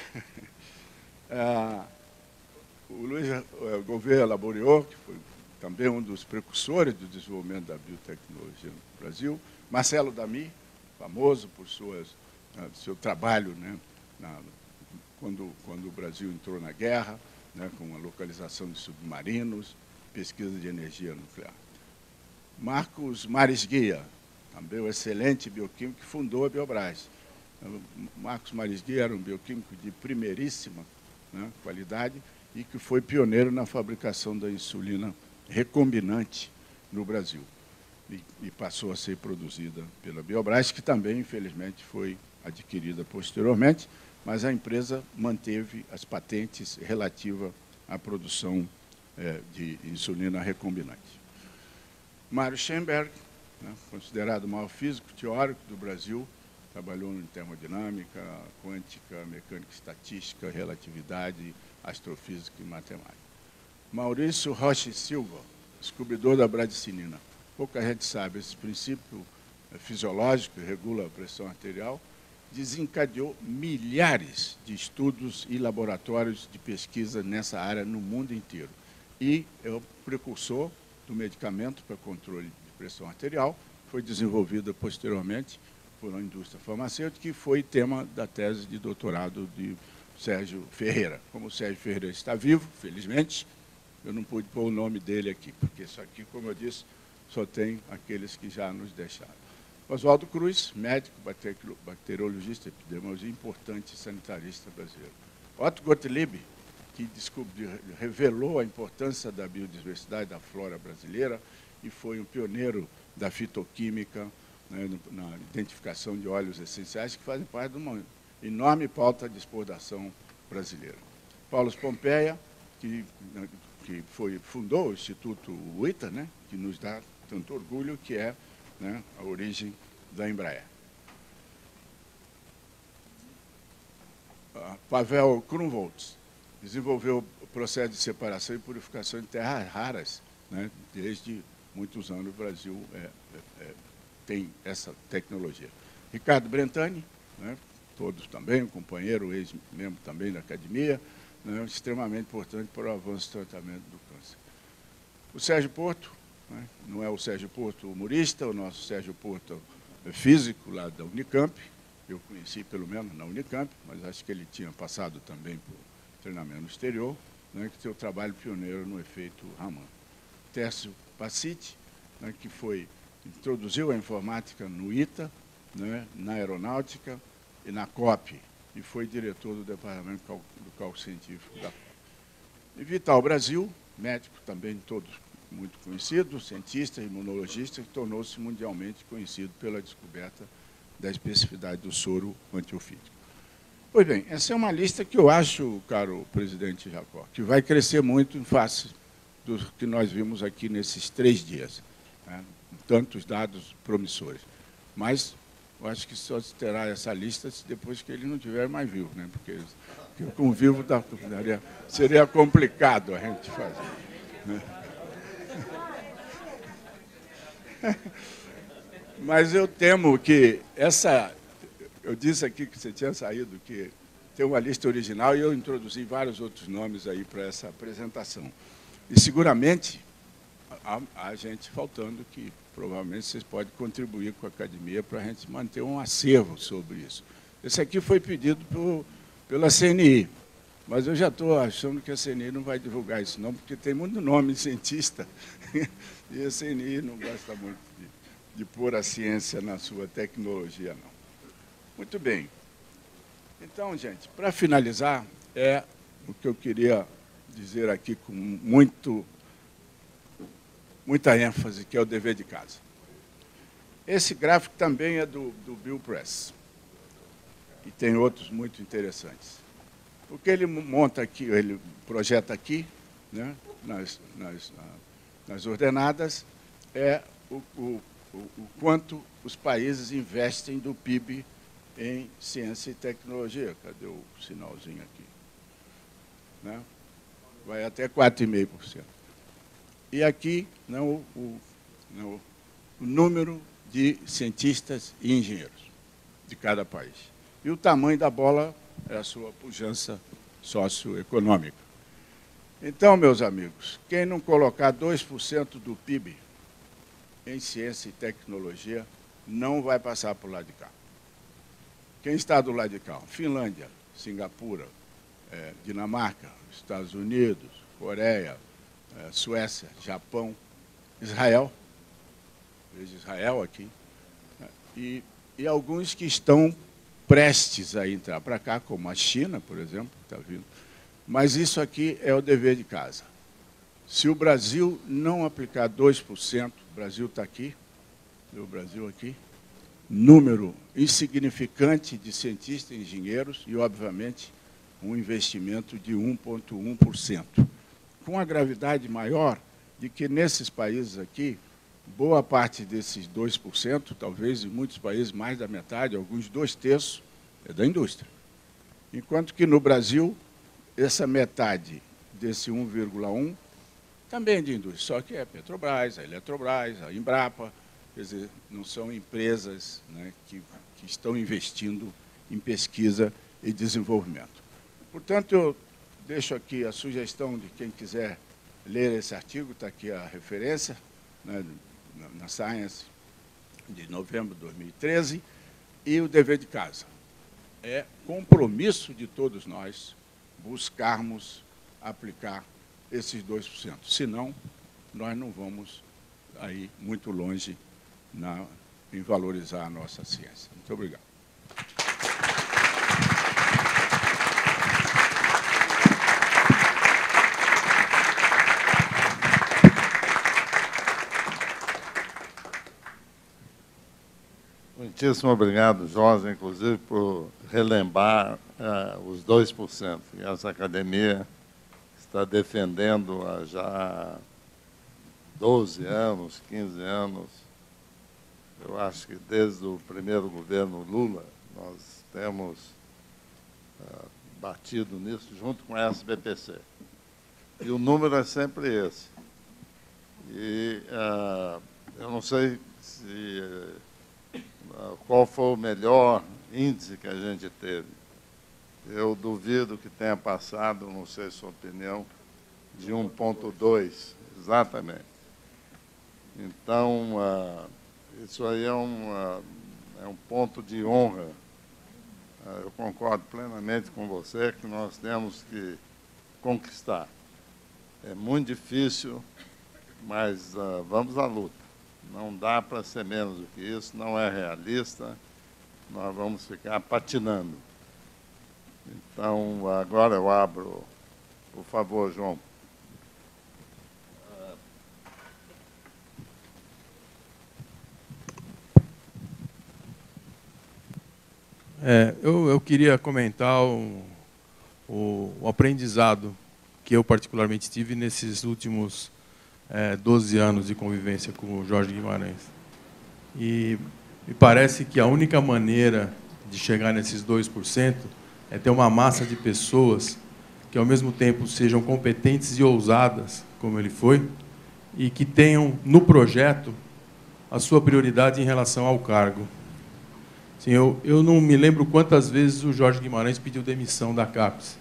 O Luiz Gouveia Laboriot, que foi também um dos precursores do desenvolvimento da biotecnologia no Brasil. Marcelo Damy, famoso por seu trabalho, né, quando o Brasil entrou na guerra, né, com a localização de submarinos, pesquisa de energia nuclear. Marcos Mares Guia, também um excelente bioquímico, que fundou a Biobras. Marcos Mares Guia era um bioquímico de primeiríssima, né, qualidade e que foi pioneiro na fabricação da insulina recombinante no Brasil. E passou a ser produzida pela Biobras, que também, infelizmente, foi adquirida posteriormente, mas a empresa manteve as patentes relativas à produção de insulina recombinante. Mário Schoenberg, né, considerado o maior físico teórico do Brasil, trabalhou em termodinâmica, quântica, mecânica estatística, relatividade, astrofísica e matemática. Maurício Rocha Silva, descobridor da bradicinina. Pouca gente sabe, esse princípio fisiológico que regula a pressão arterial desencadeou milhares de estudos e laboratórios de pesquisa nessa área no mundo inteiro. E é o precursor do medicamento para controle de pressão arterial, foi desenvolvido posteriormente por uma indústria farmacêutica, que foi tema da tese de doutorado de Sérgio Ferreira. Como o Sérgio Ferreira está vivo, felizmente, eu não pude pôr o nome dele aqui, porque isso aqui, como eu disse, só tem aqueles que já nos deixaram. Oswaldo Cruz, médico, bacteriologista, epidemiologista, importante sanitarista brasileiro. Otto Gottlieb, que revelou a importância da biodiversidade da flora brasileira e foi um pioneiro da fitoquímica, né, na identificação de óleos essenciais, que fazem parte de uma enorme pauta de exportação brasileira. Paulo Pompeia, que fundou o Instituto UITA, né, que nos dá tanto orgulho, que é, né, a origem da Embraer. Pavel Krumholtz desenvolveu o processo de separação e purificação de terras raras, né, desde muitos anos o Brasil tem essa tecnologia. Ricardo Brentani, né, todos também, um companheiro, ex-membro também da academia, né, extremamente importante para o avanço do tratamento do câncer. O Sérgio Porto, né, não é o Sérgio Porto humorista, o nosso Sérgio Porto físico lá da Unicamp, eu conheci pelo menos na Unicamp, mas acho que ele tinha passado também por treinamento no exterior, né, que tem o trabalho pioneiro no efeito Raman. Tércio Paciti, né, que introduziu a informática no ITA, né, na aeronáutica e na COP, e foi diretor do Departamento do Cálculo Científico da COP. E Vital Brasil, médico também todos muito conhecido, cientista, imunologista, que tornou-se mundialmente conhecido pela descoberta da especificidade do soro antiofídico. Pois bem, essa é uma lista que eu acho, caro presidente Jacó, que vai crescer muito em face do que nós vimos aqui nesses 3 dias, né, tantos dados promissores. Mas eu acho que só se terá essa lista depois que ele não estiver mais vivo, né? Porque com vivo seria complicado a gente fazer. Né? Mas eu temo que eu disse aqui que você tinha saído, que tem uma lista original e eu introduzi vários outros nomes aí para essa apresentação. E seguramente há gente faltando que provavelmente vocês podem contribuir com a academia para a gente manter um acervo sobre isso. Esse aqui foi pedido pela CNI, mas eu já estou achando que a CNI não vai divulgar isso não, porque tem muito nome de cientista e a CNI não gosta muito de pôr a ciência na sua tecnologia, não. Muito bem. Então, gente, para finalizar, é o que eu queria dizer aqui com muita ênfase, que é o dever de casa. Esse gráfico também é do Bill Press, e tem outros muito interessantes. O que ele monta aqui, ele projeta aqui, né, nas ordenadas, é o quanto os países investem do PIB em ciência e tecnologia. Cadê o sinalzinho aqui? Né? Vai até 4,5%. E aqui o número de cientistas e engenheiros de cada país. E o tamanho da bola é a sua pujança socioeconômica. Então, meus amigos, quem não colocar 2% do PIB em ciência e tecnologia não vai passar para o lado de cá. Quem está do lado de cá? Finlândia, Singapura, Dinamarca, Estados Unidos, Coreia, Suécia, Japão, Israel, veja Israel aqui, e alguns que estão prestes a entrar para cá, como a China, por exemplo, está vindo. Mas isso aqui é o dever de casa. Se o Brasil não aplicar 2%, o Brasil está aqui, o Brasil aqui, número insignificante de cientistas e engenheiros e, obviamente, um investimento de 1,1%. Com a gravidade maior de que, nesses países aqui, boa parte desses 2%, talvez em muitos países mais da metade, alguns 2/3, é da indústria. Enquanto que, no Brasil, essa metade desse 1,1% também é de indústria, só que é a Petrobras, a Eletrobras, a Embrapa, quer dizer, não são empresas, né, que estão investindo em pesquisa e desenvolvimento. Portanto, eu deixo aqui a sugestão de quem quiser ler esse artigo, está aqui a referência, né, na Science, de novembro de 2013, e o dever de casa. É compromisso de todos nós buscarmos aplicar esses 2%. Senão, nós não vamos aí muito longe em valorizar a nossa ciência. Muito obrigado. Muitíssimo obrigado, Jorge, inclusive, por relembrar os 2%. E essa academia está defendendo há já 12 anos, 15 anos. Eu acho que desde o primeiro governo Lula, nós temos batido nisso junto com a SBPC. E o número é sempre esse. E eu não sei qual foi o melhor índice que a gente teve. Eu duvido que tenha passado, não sei a sua opinião, de 1,2, exatamente. Então, isso aí é um ponto de honra. Eu concordo plenamente com você que nós temos que conquistar. É muito difícil, mas vamos à luta. Não dá para ser menos do que isso, não é realista, nós vamos ficar patinando. Então, agora eu abro, por favor, João. Eu queria comentar o aprendizado que eu particularmente tive nesses últimos 12 anos de convivência com o Jorge Guimarães. E Me parece que a única maneira de chegar nesses 2% é ter uma massa de pessoas que, ao mesmo tempo, sejam competentes e ousadas, como ele foi, e que tenham, no projeto, a sua prioridade em relação ao cargo. Assim, eu não me lembro quantas vezes o Jorge Guimarães pediu demissão da CAPES.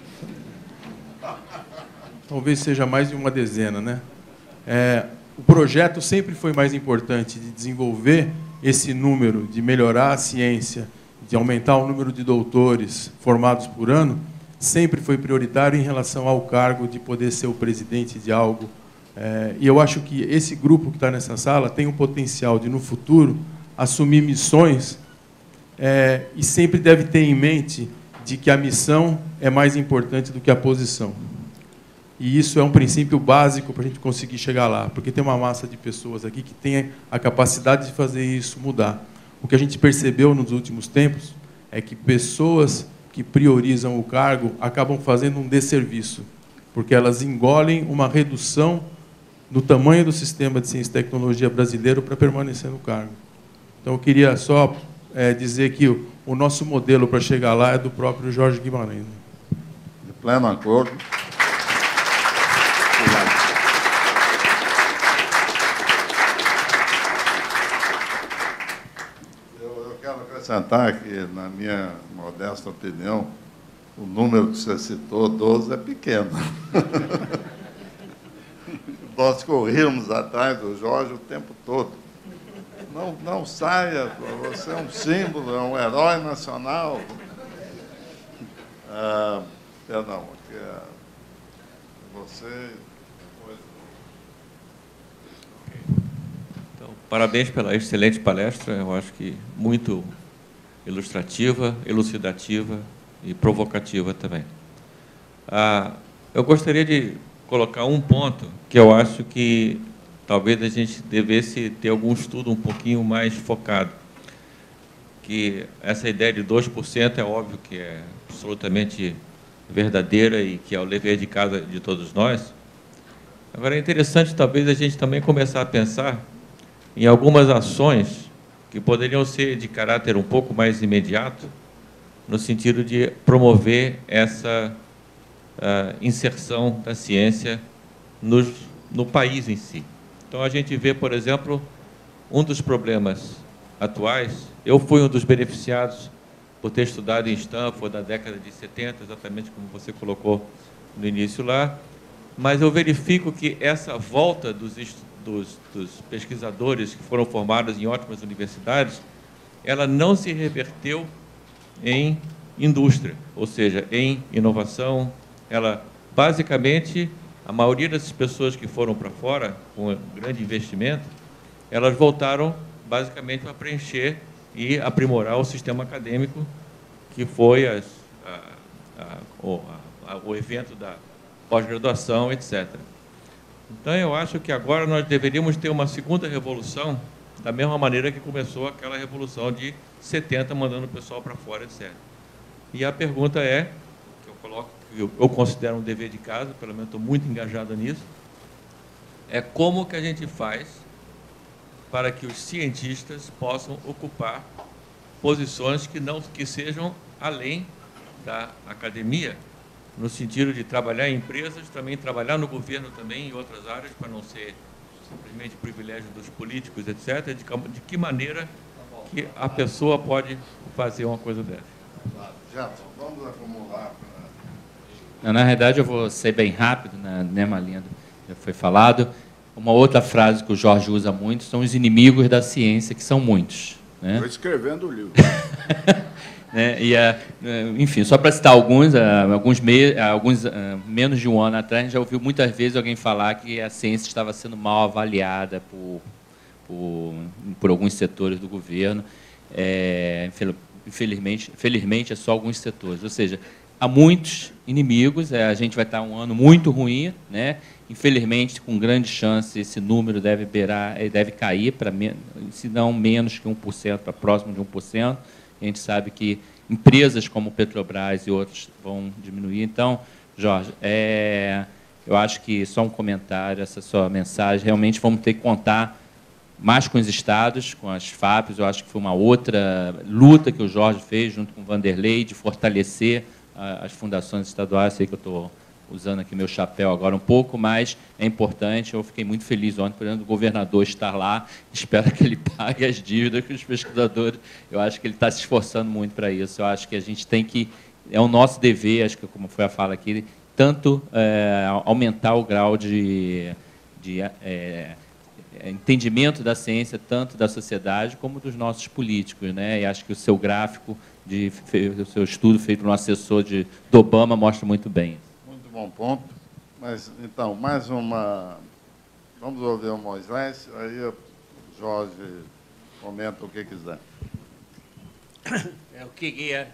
Talvez seja mais de uma dezena, né? O projeto sempre foi mais importante de desenvolver esse número, de melhorar a ciência, de aumentar o número de doutores formados por ano, sempre foi prioritário em relação ao cargo de poder ser o presidente de algo. E eu acho que esse grupo que está nessa sala tem o potencial de, no futuro, assumir missões e sempre deve ter em mente de que a missão é mais importante do que a posição. E isso é um princípio básico para a gente conseguir chegar lá, porque tem uma massa de pessoas aqui que tem a capacidade de fazer isso mudar. O que a gente percebeu nos últimos tempos é que pessoas que priorizam o cargo acabam fazendo um desserviço, porque elas engolem uma redução no tamanho do sistema de ciência e tecnologia brasileiro para permanecer no cargo. Então, eu queria só dizer que o nosso modelo para chegar lá é do próprio Jorge Guimarães. De pleno acordo. Eu quero acrescentar que, na minha modesta opinião, o número que você citou, 12, é pequeno. Nós corríamos atrás do Jorge o tempo todo. Não saia, você é um símbolo, é um herói nacional. Perdão, você... Então, parabéns pela excelente palestra, eu acho que muito ilustrativa, elucidativa e provocativa também. Eu gostaria de colocar um ponto que eu acho que talvez a gente devesse ter algum estudo um pouquinho mais focado, que essa ideia de 2% é óbvio que é absolutamente verdadeira e que é o dever de casa de todos nós. Agora, é interessante talvez a gente também começar a pensar em algumas ações que poderiam ser de caráter um pouco mais imediato, no sentido de promover essa inserção da ciência no país em si. Então, a gente vê, por exemplo, um dos problemas atuais. Eu fui um dos beneficiados por ter estudado em Stanford na década de 70, exatamente como você colocou no início lá, mas eu verifico que essa volta dos pesquisadores que foram formados em ótimas universidades, ela não se reverteu em indústria, ou seja, em inovação. Ela, basicamente, a maioria dessas pessoas que foram para fora, com um grande investimento, elas voltaram, basicamente, para preencher e aprimorar o sistema acadêmico, que foi o evento da pós-graduação, etc. Então, eu acho que agora nós deveríamos ter uma segunda revolução, da mesma maneira que começou aquela revolução de 70, mandando o pessoal para fora, etc. E a pergunta é, que eu coloco, que eu considero um dever de casa, pelo menos estou muito engajado nisso, é como que a gente faz para que os cientistas possam ocupar posições que sejam além da academia, no sentido de trabalhar em empresas, também trabalhar no governo também, em outras áreas, para não ser simplesmente privilégio dos políticos, etc., de que maneira que a pessoa pode fazer uma coisa dessa. Jefferson, vamos acumular. Na realidade, eu vou ser bem rápido, na mesma linha já foi falado. Uma outra frase que o Jorge usa muito são os inimigos da ciência, que são muitos. Né? Estou escrevendo o livro. Né? Enfim, só para citar alguns menos de um ano atrás, a gente já ouviu muitas vezes alguém falar que a ciência estava sendo mal avaliada por alguns setores do governo. Felizmente, é só alguns setores. Ou seja, há muitos inimigos, a gente vai estar um ano muito ruim, né? Infelizmente, com grande chance, esse número deve cair, se não menos que 1%, para próximo de 1%. A gente sabe que empresas como Petrobras e outros vão diminuir. Então, Jorge, eu acho que só um comentário, essa sua mensagem, realmente vamos ter que contar mais com os estados, com as FAPs. Eu acho que foi uma outra luta que o Jorge fez, junto com o Vanderlei, de fortalecer as fundações estaduais. Sei que eu estou usando aqui meu chapéu agora um pouco, mas é importante. Eu fiquei muito feliz ontem, por exemplo, o governador estar lá. Espero que ele pague as dívidas com os pesquisadores. Eu acho que ele está se esforçando muito para isso. Eu acho que a gente tem que... É o nosso dever, acho que, como foi a fala aqui, tanto aumentar o grau de entendimento da ciência, tanto da sociedade como dos nossos políticos, né? E acho que o seu gráfico, o seu estudo feito no assessor do Obama mostra muito bem. Muito bom ponto. Mas, então, mais uma... Vamos ouvir o Moisés, aí o Jorge comenta o que quiser. Eu queria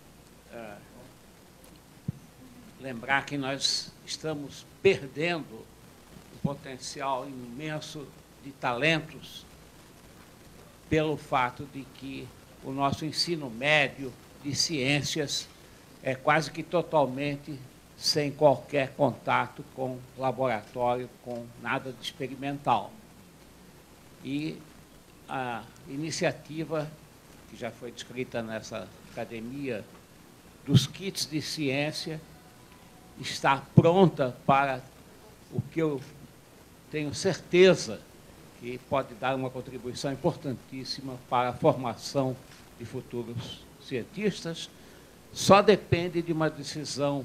lembrar que nós estamos perdendo o potencial imenso de talentos pelo fato de que o nosso ensino médio de ciências é quase que totalmente sem qualquer contato com laboratório, com nada de experimental. E a iniciativa, que já foi descrita nessa academia, dos kits de ciência, está pronta para o que eu tenho certeza que pode dar uma contribuição importantíssima para a formação de futuros cientistas. Só depende de uma decisão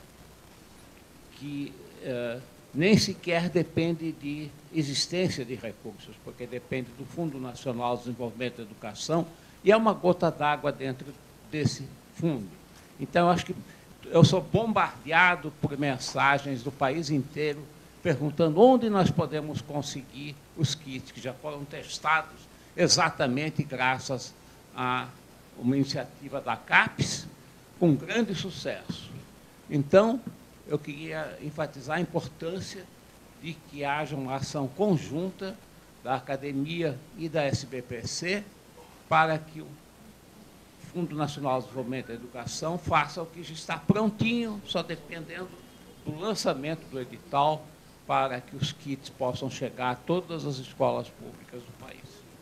que nem sequer depende de existência de recursos, porque depende do Fundo Nacional de Desenvolvimento da Educação, e é uma gota d'água dentro desse fundo. Então, eu acho que eu sou bombardeado por mensagens do país inteiro perguntando onde nós podemos conseguir os kits que já foram testados exatamente graças a uma iniciativa da CAPES, com grande sucesso. Então, eu queria enfatizar a importância de que haja uma ação conjunta da academia e da SBPC para que o Fundo Nacional de Desenvolvimento da Educação faça o que já está prontinho, só dependendo do lançamento do edital, para que os kits possam chegar a todas as escolas públicas do país.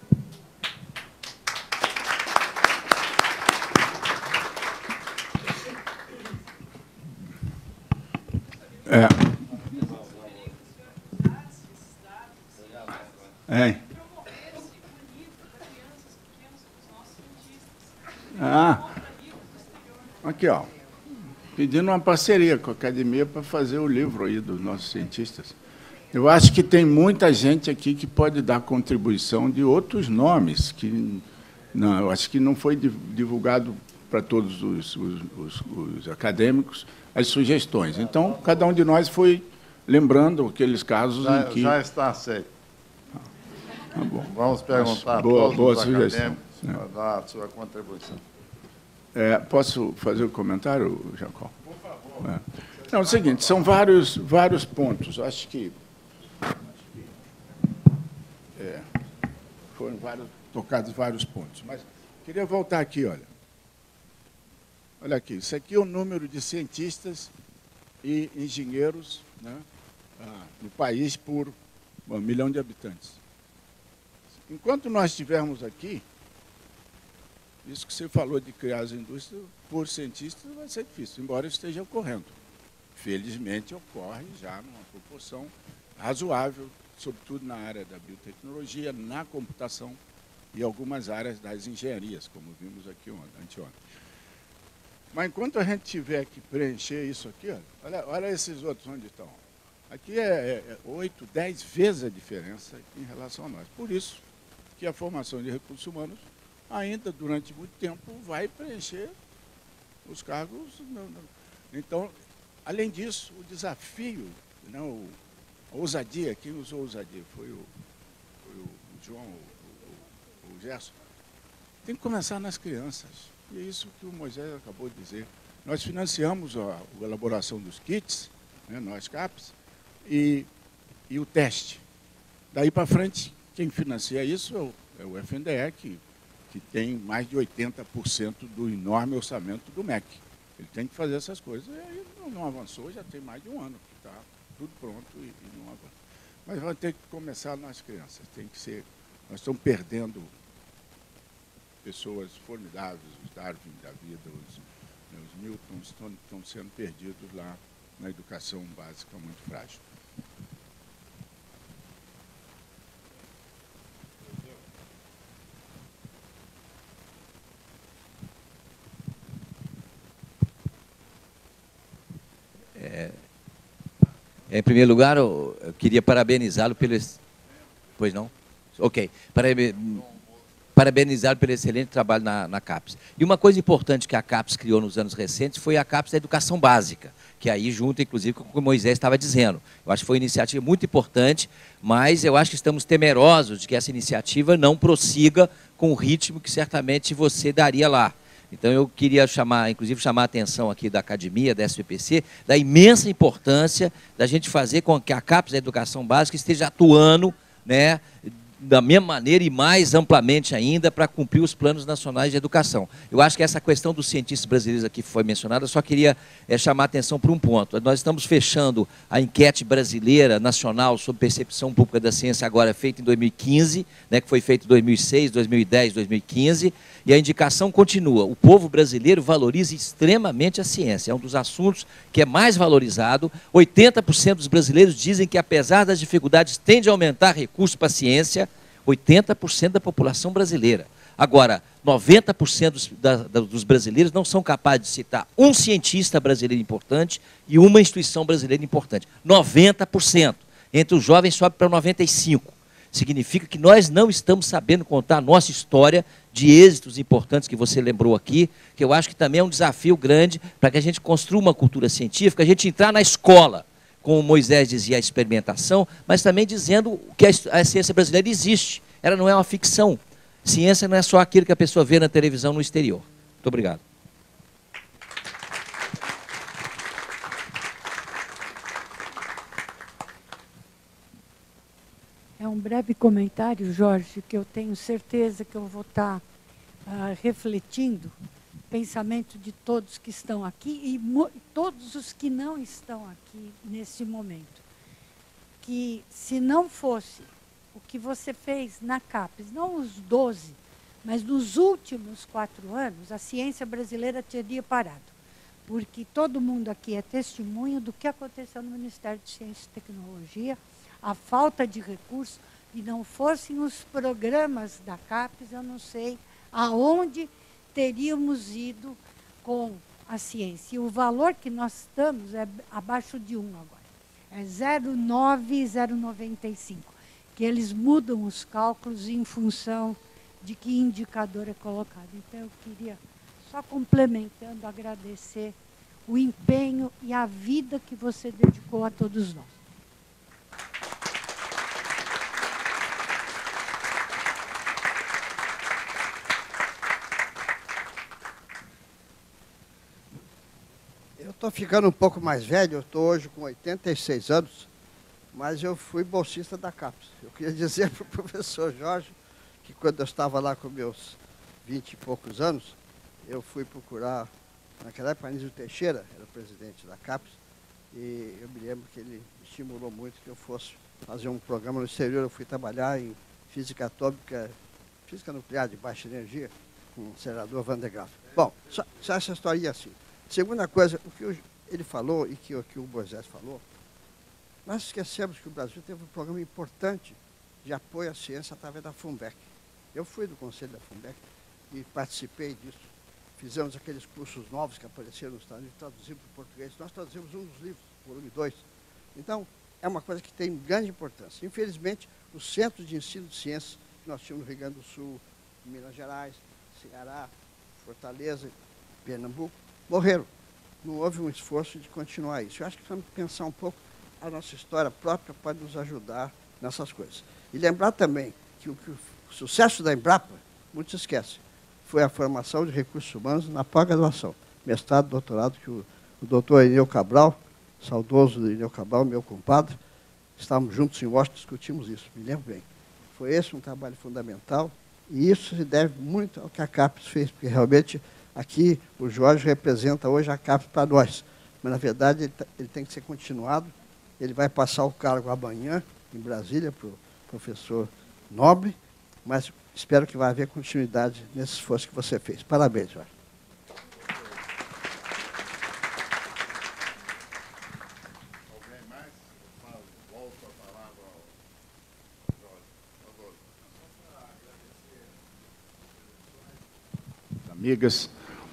Aqui, ó, pedindo uma parceria com a academia para fazer o livro aí dos nossos cientistas. Eu acho que tem muita gente aqui que pode dar contribuição de outros nomes, que não, eu acho que não foi divulgado para todos os acadêmicos as sugestões. Então, cada um de nós foi lembrando aqueles casos em que... Já está aceito. Tá bom. Vamos perguntar a todos boa os sugestão. acadêmicos para dar a sua contribuição. Posso fazer o comentário, Jacó? Por favor. Não, é o seguinte, são vários pontos. Acho que foram tocados vários pontos. Mas queria voltar aqui, olha. Olha aqui, isso aqui é o número de cientistas e engenheiros, né, no país por 1 milhão de habitantes. Enquanto nós estivermos aqui, isso que você falou de criar as indústrias por cientistas vai ser difícil, embora esteja ocorrendo. Felizmente, ocorre já numa proporção razoável, sobretudo na área da biotecnologia, na computação e algumas áreas das engenharias, como vimos aqui anteontem. Mas enquanto a gente tiver que preencher isso aqui, olha esses outros onde estão. Aqui é 8, 10 vezes a diferença em relação a nós. Por isso que a formação de recursos humanos ainda, durante muito tempo, vai preencher os cargos. Então, além disso, o desafio, não, a ousadia, quem usou ousadia foi o João, o Gerson, tem que começar nas crianças. E é isso que o Moisés acabou de dizer. Nós financiamos a elaboração dos kits, né, nós CAPES, e o teste. Daí para frente, quem financia isso é o FNDE, que tem mais de 80% do enorme orçamento do MEC. Ele tem que fazer essas coisas. E aí não avançou, já tem mais de um ano que está tudo pronto e não avança. Mas vai ter que começar nas crianças, tem que ser Nós estamos perdendo pessoas formidáveis, os Darwin da vida, os Newtons estão sendo perdidos lá na educação básica muito frágil. Em primeiro lugar, eu queria parabenizá-lo pelo... Pois não? Ok. Parabenizá-lo pelo excelente trabalho na CAPES. E uma coisa importante que a CAPES criou nos anos recentes foi a CAPES da educação básica, que aí junto, inclusive, com o que o Moisés estava dizendo. Eu acho que foi uma iniciativa muito importante, mas eu acho que estamos temerosos de que essa iniciativa não prossiga com o ritmo que certamente você daria lá. Então, eu queria inclusive chamar a atenção aqui da academia, da SBPC, da imensa importância da gente fazer com que a CAPES da educação básica esteja atuando, né, da mesma maneira e mais amplamente ainda para cumprir os planos nacionais de educação. Eu acho que essa questão dos cientistas brasileiros aqui foi mencionada, eu só queria chamar a atenção para um ponto. Nós estamos fechando a enquete brasileira nacional sobre percepção pública da ciência agora feita em 2015, né, que foi feita em 2006, 2010, 2015, e a indicação continua. O povo brasileiro valoriza extremamente a ciência, é um dos assuntos que é mais valorizado. 80% dos brasileiros dizem que, apesar das dificuldades, tende a aumentar recursos para a ciência, 80% da população brasileira. Agora, 90% dos brasileiros não são capazes de citar um cientista brasileiro importante e uma instituição brasileira importante. 90%. Entre os jovens sobe para 95%. Significa que nós não estamos sabendo contar a nossa história de êxitos importantes que você lembrou aqui, que eu acho que também é um desafio grande para que a gente construa uma cultura científica, a gente entrar na escola, como o Moisés dizia, a experimentação, mas também dizendo que a ciência brasileira existe. Ela não é uma ficção. Ciência não é só aquilo que a pessoa vê na televisão no exterior. Muito obrigado. É um breve comentário, Jorge, que eu tenho certeza que eu vou estar refletindo o pensamento de todos que estão aqui e todos os que não estão aqui nesse momento. Que se não fosse o que você fez na CAPES, não os 12, mas nos últimos 4 anos, a ciência brasileira teria parado. Porque todo mundo aqui é testemunho do que aconteceu no Ministério de Ciência e Tecnologia, a falta de recursos, e não fossem os programas da CAPES, eu não sei aonde teríamos ido com a ciência. E o valor que nós estamos é abaixo de 1 agora. É 0,9, 0,95. Que eles mudam os cálculos em função de que indicador é colocado. Então, eu queria, só complementando, agradecer o empenho e a vida que você dedicou a todos nós. Eu estou ficando um pouco mais velho, eu estou hoje com 86 anos, mas eu fui bolsista da CAPES. Eu queria dizer para o professor Jorge que quando eu estava lá com meus 20 e poucos anos, eu fui procurar, naquela época, Anísio Teixeira, era o presidente da CAPES, e eu me lembro que ele estimulou muito que eu fosse fazer um programa no exterior. Eu fui trabalhar em física atômica, física nuclear de baixa energia, com o senador Van de Graaff. Bom, só essa historinha assim. Segunda coisa, o que ele falou e que o Moisés falou, nós esquecemos que o Brasil teve um programa importante de apoio à ciência através da FUNVEC. Eu fui do conselho da FUNVEC e participei disso. Fizemos aqueles cursos novos que apareceram nos Estados Unidos, traduzimos para o português. Nós traduzimos um dos livros, volume 2. Então, é uma coisa que tem grande importância. Infelizmente, os centros de ensino de ciências que nós tínhamos no Rio Grande do Sul, Minas Gerais, Ceará, Fortaleza, Pernambuco, morreram. Não houve um esforço de continuar isso. Eu acho que precisamos pensar um pouco a nossa história própria pode nos ajudar nessas coisas. E lembrar também que o sucesso da Embrapa, muitos esquecem, foi a formação de recursos humanos na pós-graduação. Mestrado, doutorado, que o doutor Ineu Cabral, saudoso Ineu Cabral, meu compadre, estávamos juntos em Washington, discutimos isso, me lembro bem. Foi esse um trabalho fundamental, e isso se deve muito ao que a CAPES fez, porque realmente aqui o Jorge representa hoje a CAPES para nós, mas na verdade ele tem que ser continuado. Ele vai passar o cargo amanhã em Brasília para o professor Nobre, mas espero que vai haver continuidade nesse esforço que você fez. Parabéns, Jorge. Alguém mais? Volto a palavra ao Jorge, por favor. Amigas,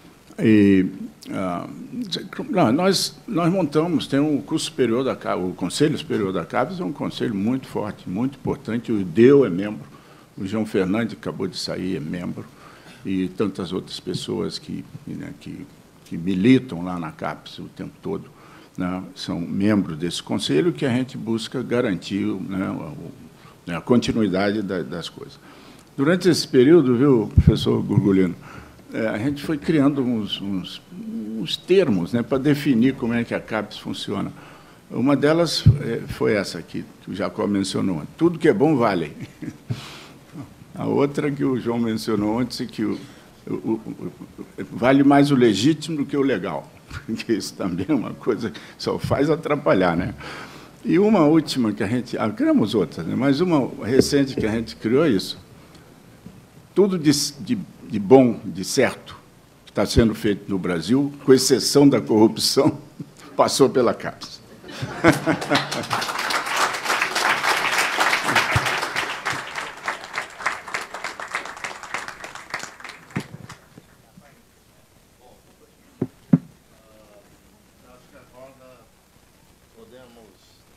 nós montamos, tem um curso superior da CAPES, o Conselho Superior da CAPES é um conselho muito forte, muito importante, o Ideu é membro, o João Fernandes acabou de sair, é membro, e tantas outras pessoas que militam lá na CAPES o tempo todo, né, são membros desse conselho, que a gente busca garantir, né, a continuidade das coisas. Durante esse período, viu, professor Gurgulino, a gente foi criando uns termos, né, para definir como é que a CAPES funciona. Uma delas foi essa aqui, que o Jacó mencionou. Tudo que é bom vale. A outra que o João mencionou antes, que vale mais o legítimo do que o legal, porque isso também é uma coisa que só faz atrapalhar, né? E uma última que a gente... criamos outras, né, mas uma recente que a gente criou é isso. Tudo de bom, de certo, que está sendo feito no Brasil, com exceção da corrupção, passou pela CAPES. Acho que agora podemos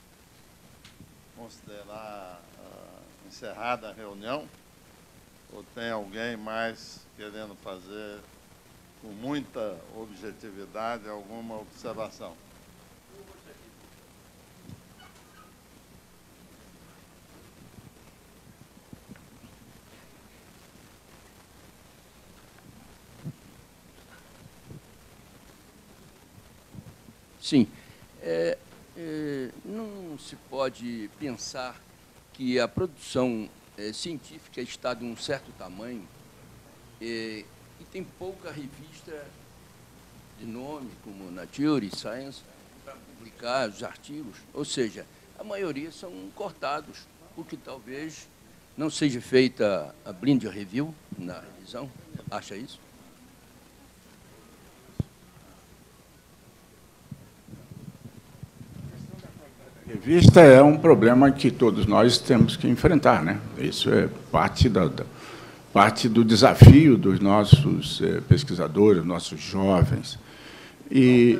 considerar encerrada a reunião. Ou tem alguém mais querendo fazer, com muita objetividade, alguma observação? Sim. Não se pode pensar que a produção científica está de um certo tamanho e tem pouca revista de nome, como Nature, Science, para publicar os artigos. Ou seja, a maioria são cortados, porque talvez não seja feita a blind review na revisão. Acha isso? Revista é um problema que todos nós temos que enfrentar, né? Isso é parte do desafio dos nossos pesquisadores, nossos jovens. E,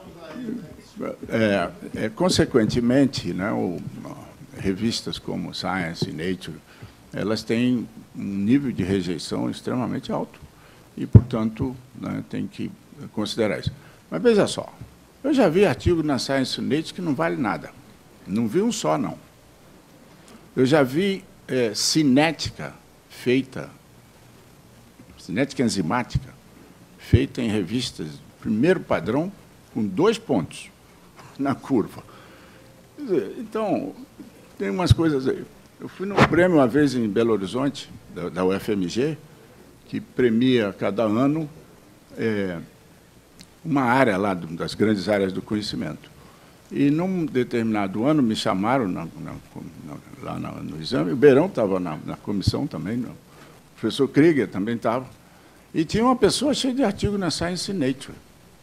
consequentemente, né, revistas como Science e Nature, elas têm um nível de rejeição extremamente alto e, portanto, né, tem que considerar isso. Mas veja só, eu já vi artigo na Science e Nature que não vale nada. Não vi um só, não. Eu já vi cinética feita, cinética enzimática, feita em revistas de primeiro padrão, com 2 pontos na curva. Quer dizer, então, tem umas coisas aí. Eu fui num prêmio uma vez em Belo Horizonte, da UFMG, que premia a cada ano uma área lá, das grandes áreas do conhecimento. E, num determinado ano, me chamaram lá no exame, o Beirão estava na comissão também, o professor Krieger também estava, e tinha uma pessoa cheia de artigos na Science e Nature.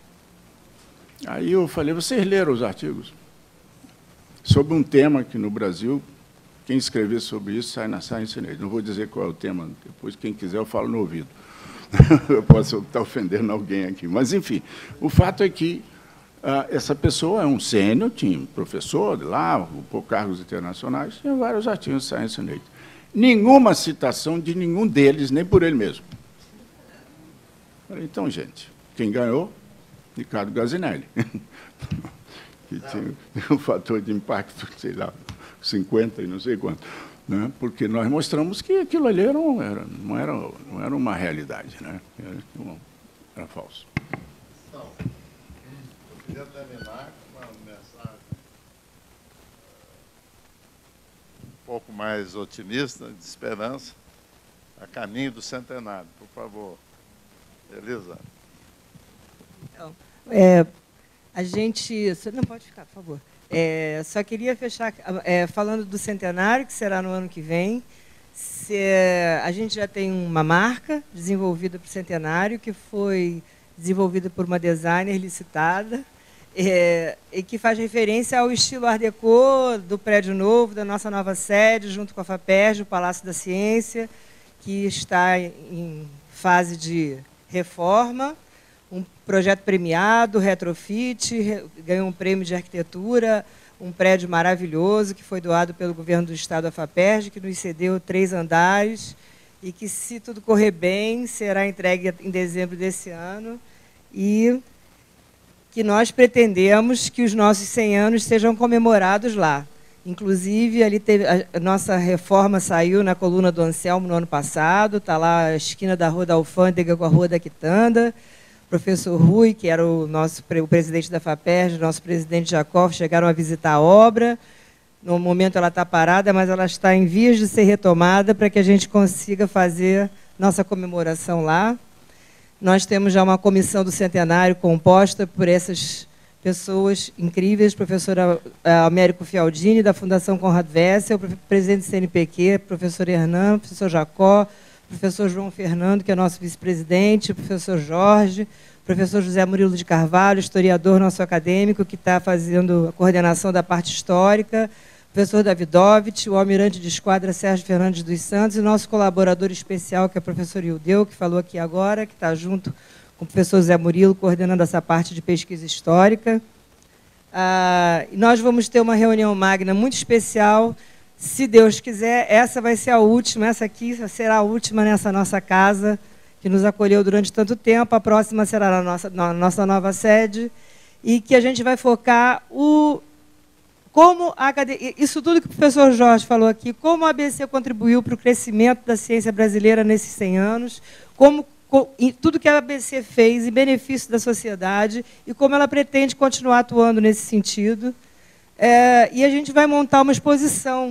Aí eu falei, vocês leram os artigos? Sobre um tema que, no Brasil, quem escrever sobre isso sai na Science e Nature. Não vou dizer qual é o tema, depois, quem quiser, eu falo no ouvido. Eu posso estar ofendendo alguém aqui. Mas, enfim, o fato é que essa pessoa é um sênior, tinha um professor lá, por cargos internacionais, tinha vários artigos de Science and Nature. Nenhuma citação de nenhum deles, nem por ele mesmo. Então, gente, quem ganhou? Ricardo Gazinelli, que tinha um fator de impacto, sei lá, 50 e não sei quanto, né? Porque nós mostramos que aquilo ali não era uma realidade, né? Era falso. Queria terminar com uma mensagem um pouco mais otimista, de esperança, a caminho do centenário. Por favor, Elisa. Então, a gente... Não, pode ficar, por favor. Só queria fechar falando do centenário, que será no ano que vem. A gente já tem uma marca desenvolvida para o centenário, que foi desenvolvida por uma designer licitada, e que faz referência ao estilo Art Deco do prédio novo, da nossa nova sede, junto com a FAPERJ, o Palácio da Ciência, que está em fase de reforma. Um projeto premiado, retrofit, ganhou um prêmio de arquitetura, um prédio maravilhoso que foi doado pelo governo do estado à FAPERJ, que nos cedeu 3 andares e que, se tudo correr bem, será entregue em dezembro desse ano, e que nós pretendemos que os nossos 100 anos sejam comemorados lá. Inclusive, ali a nossa reforma saiu na coluna do Anselmo no ano passado, está lá a esquina da Rua da Alfândega com a Rua da Quitanda. O professor Rui, que era o presidente da FAPERJ, o nosso presidente Jacó, chegaram a visitar a obra. No momento ela está parada, mas ela está em vias de ser retomada para que a gente consiga fazer nossa comemoração lá. Nós temos já uma comissão do centenário composta por essas pessoas incríveis, professor Américo Fialdini, da Fundação Conrad Wessel, presidente do CNPq, professor Hernan, professor Jacó, professor João Fernando, que é nosso vice-presidente, o professor Jorge, o professor José Murilo de Carvalho, historiador nosso acadêmico, que está fazendo a coordenação da parte histórica, o professor Davidovich, o almirante de esquadra Sérgio Fernandes dos Santos, e nosso colaborador especial, que é o professor Ildeu, que falou aqui agora, que está junto com o professor Zé Murilo, coordenando essa parte de pesquisa histórica. Nós vamos ter uma reunião magna muito especial. Se Deus quiser, essa vai ser a última, essa aqui será a última nessa nossa casa, que nos acolheu durante tanto tempo. A próxima será na nossa nova sede, e que a gente vai focar como isso tudo que o professor Jorge falou aqui, como a ABC contribuiu para o crescimento da ciência brasileira nesses 100 anos, tudo que a ABC fez em benefício da sociedade e como ela pretende continuar atuando nesse sentido. E a gente vai montar uma exposição,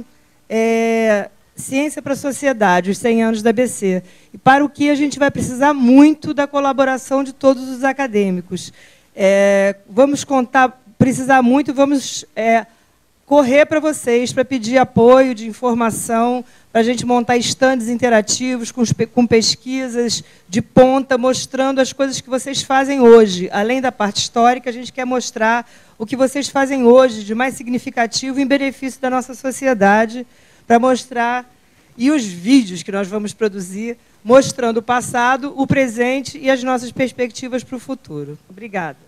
Ciência para a Sociedade, os 100 anos da ABC, e para o que a gente vai precisar muito da colaboração de todos os acadêmicos. Vamos precisar muito, vamos correr para vocês, para pedir apoio de informação, para a gente montar estandes interativos com pesquisas de ponta, mostrando as coisas que vocês fazem hoje. Além da parte histórica, a gente quer mostrar o que vocês fazem hoje de mais significativo em benefício da nossa sociedade, para mostrar, e os vídeos que nós vamos produzir, mostrando o passado, o presente e as nossas perspectivas para o futuro. Obrigada.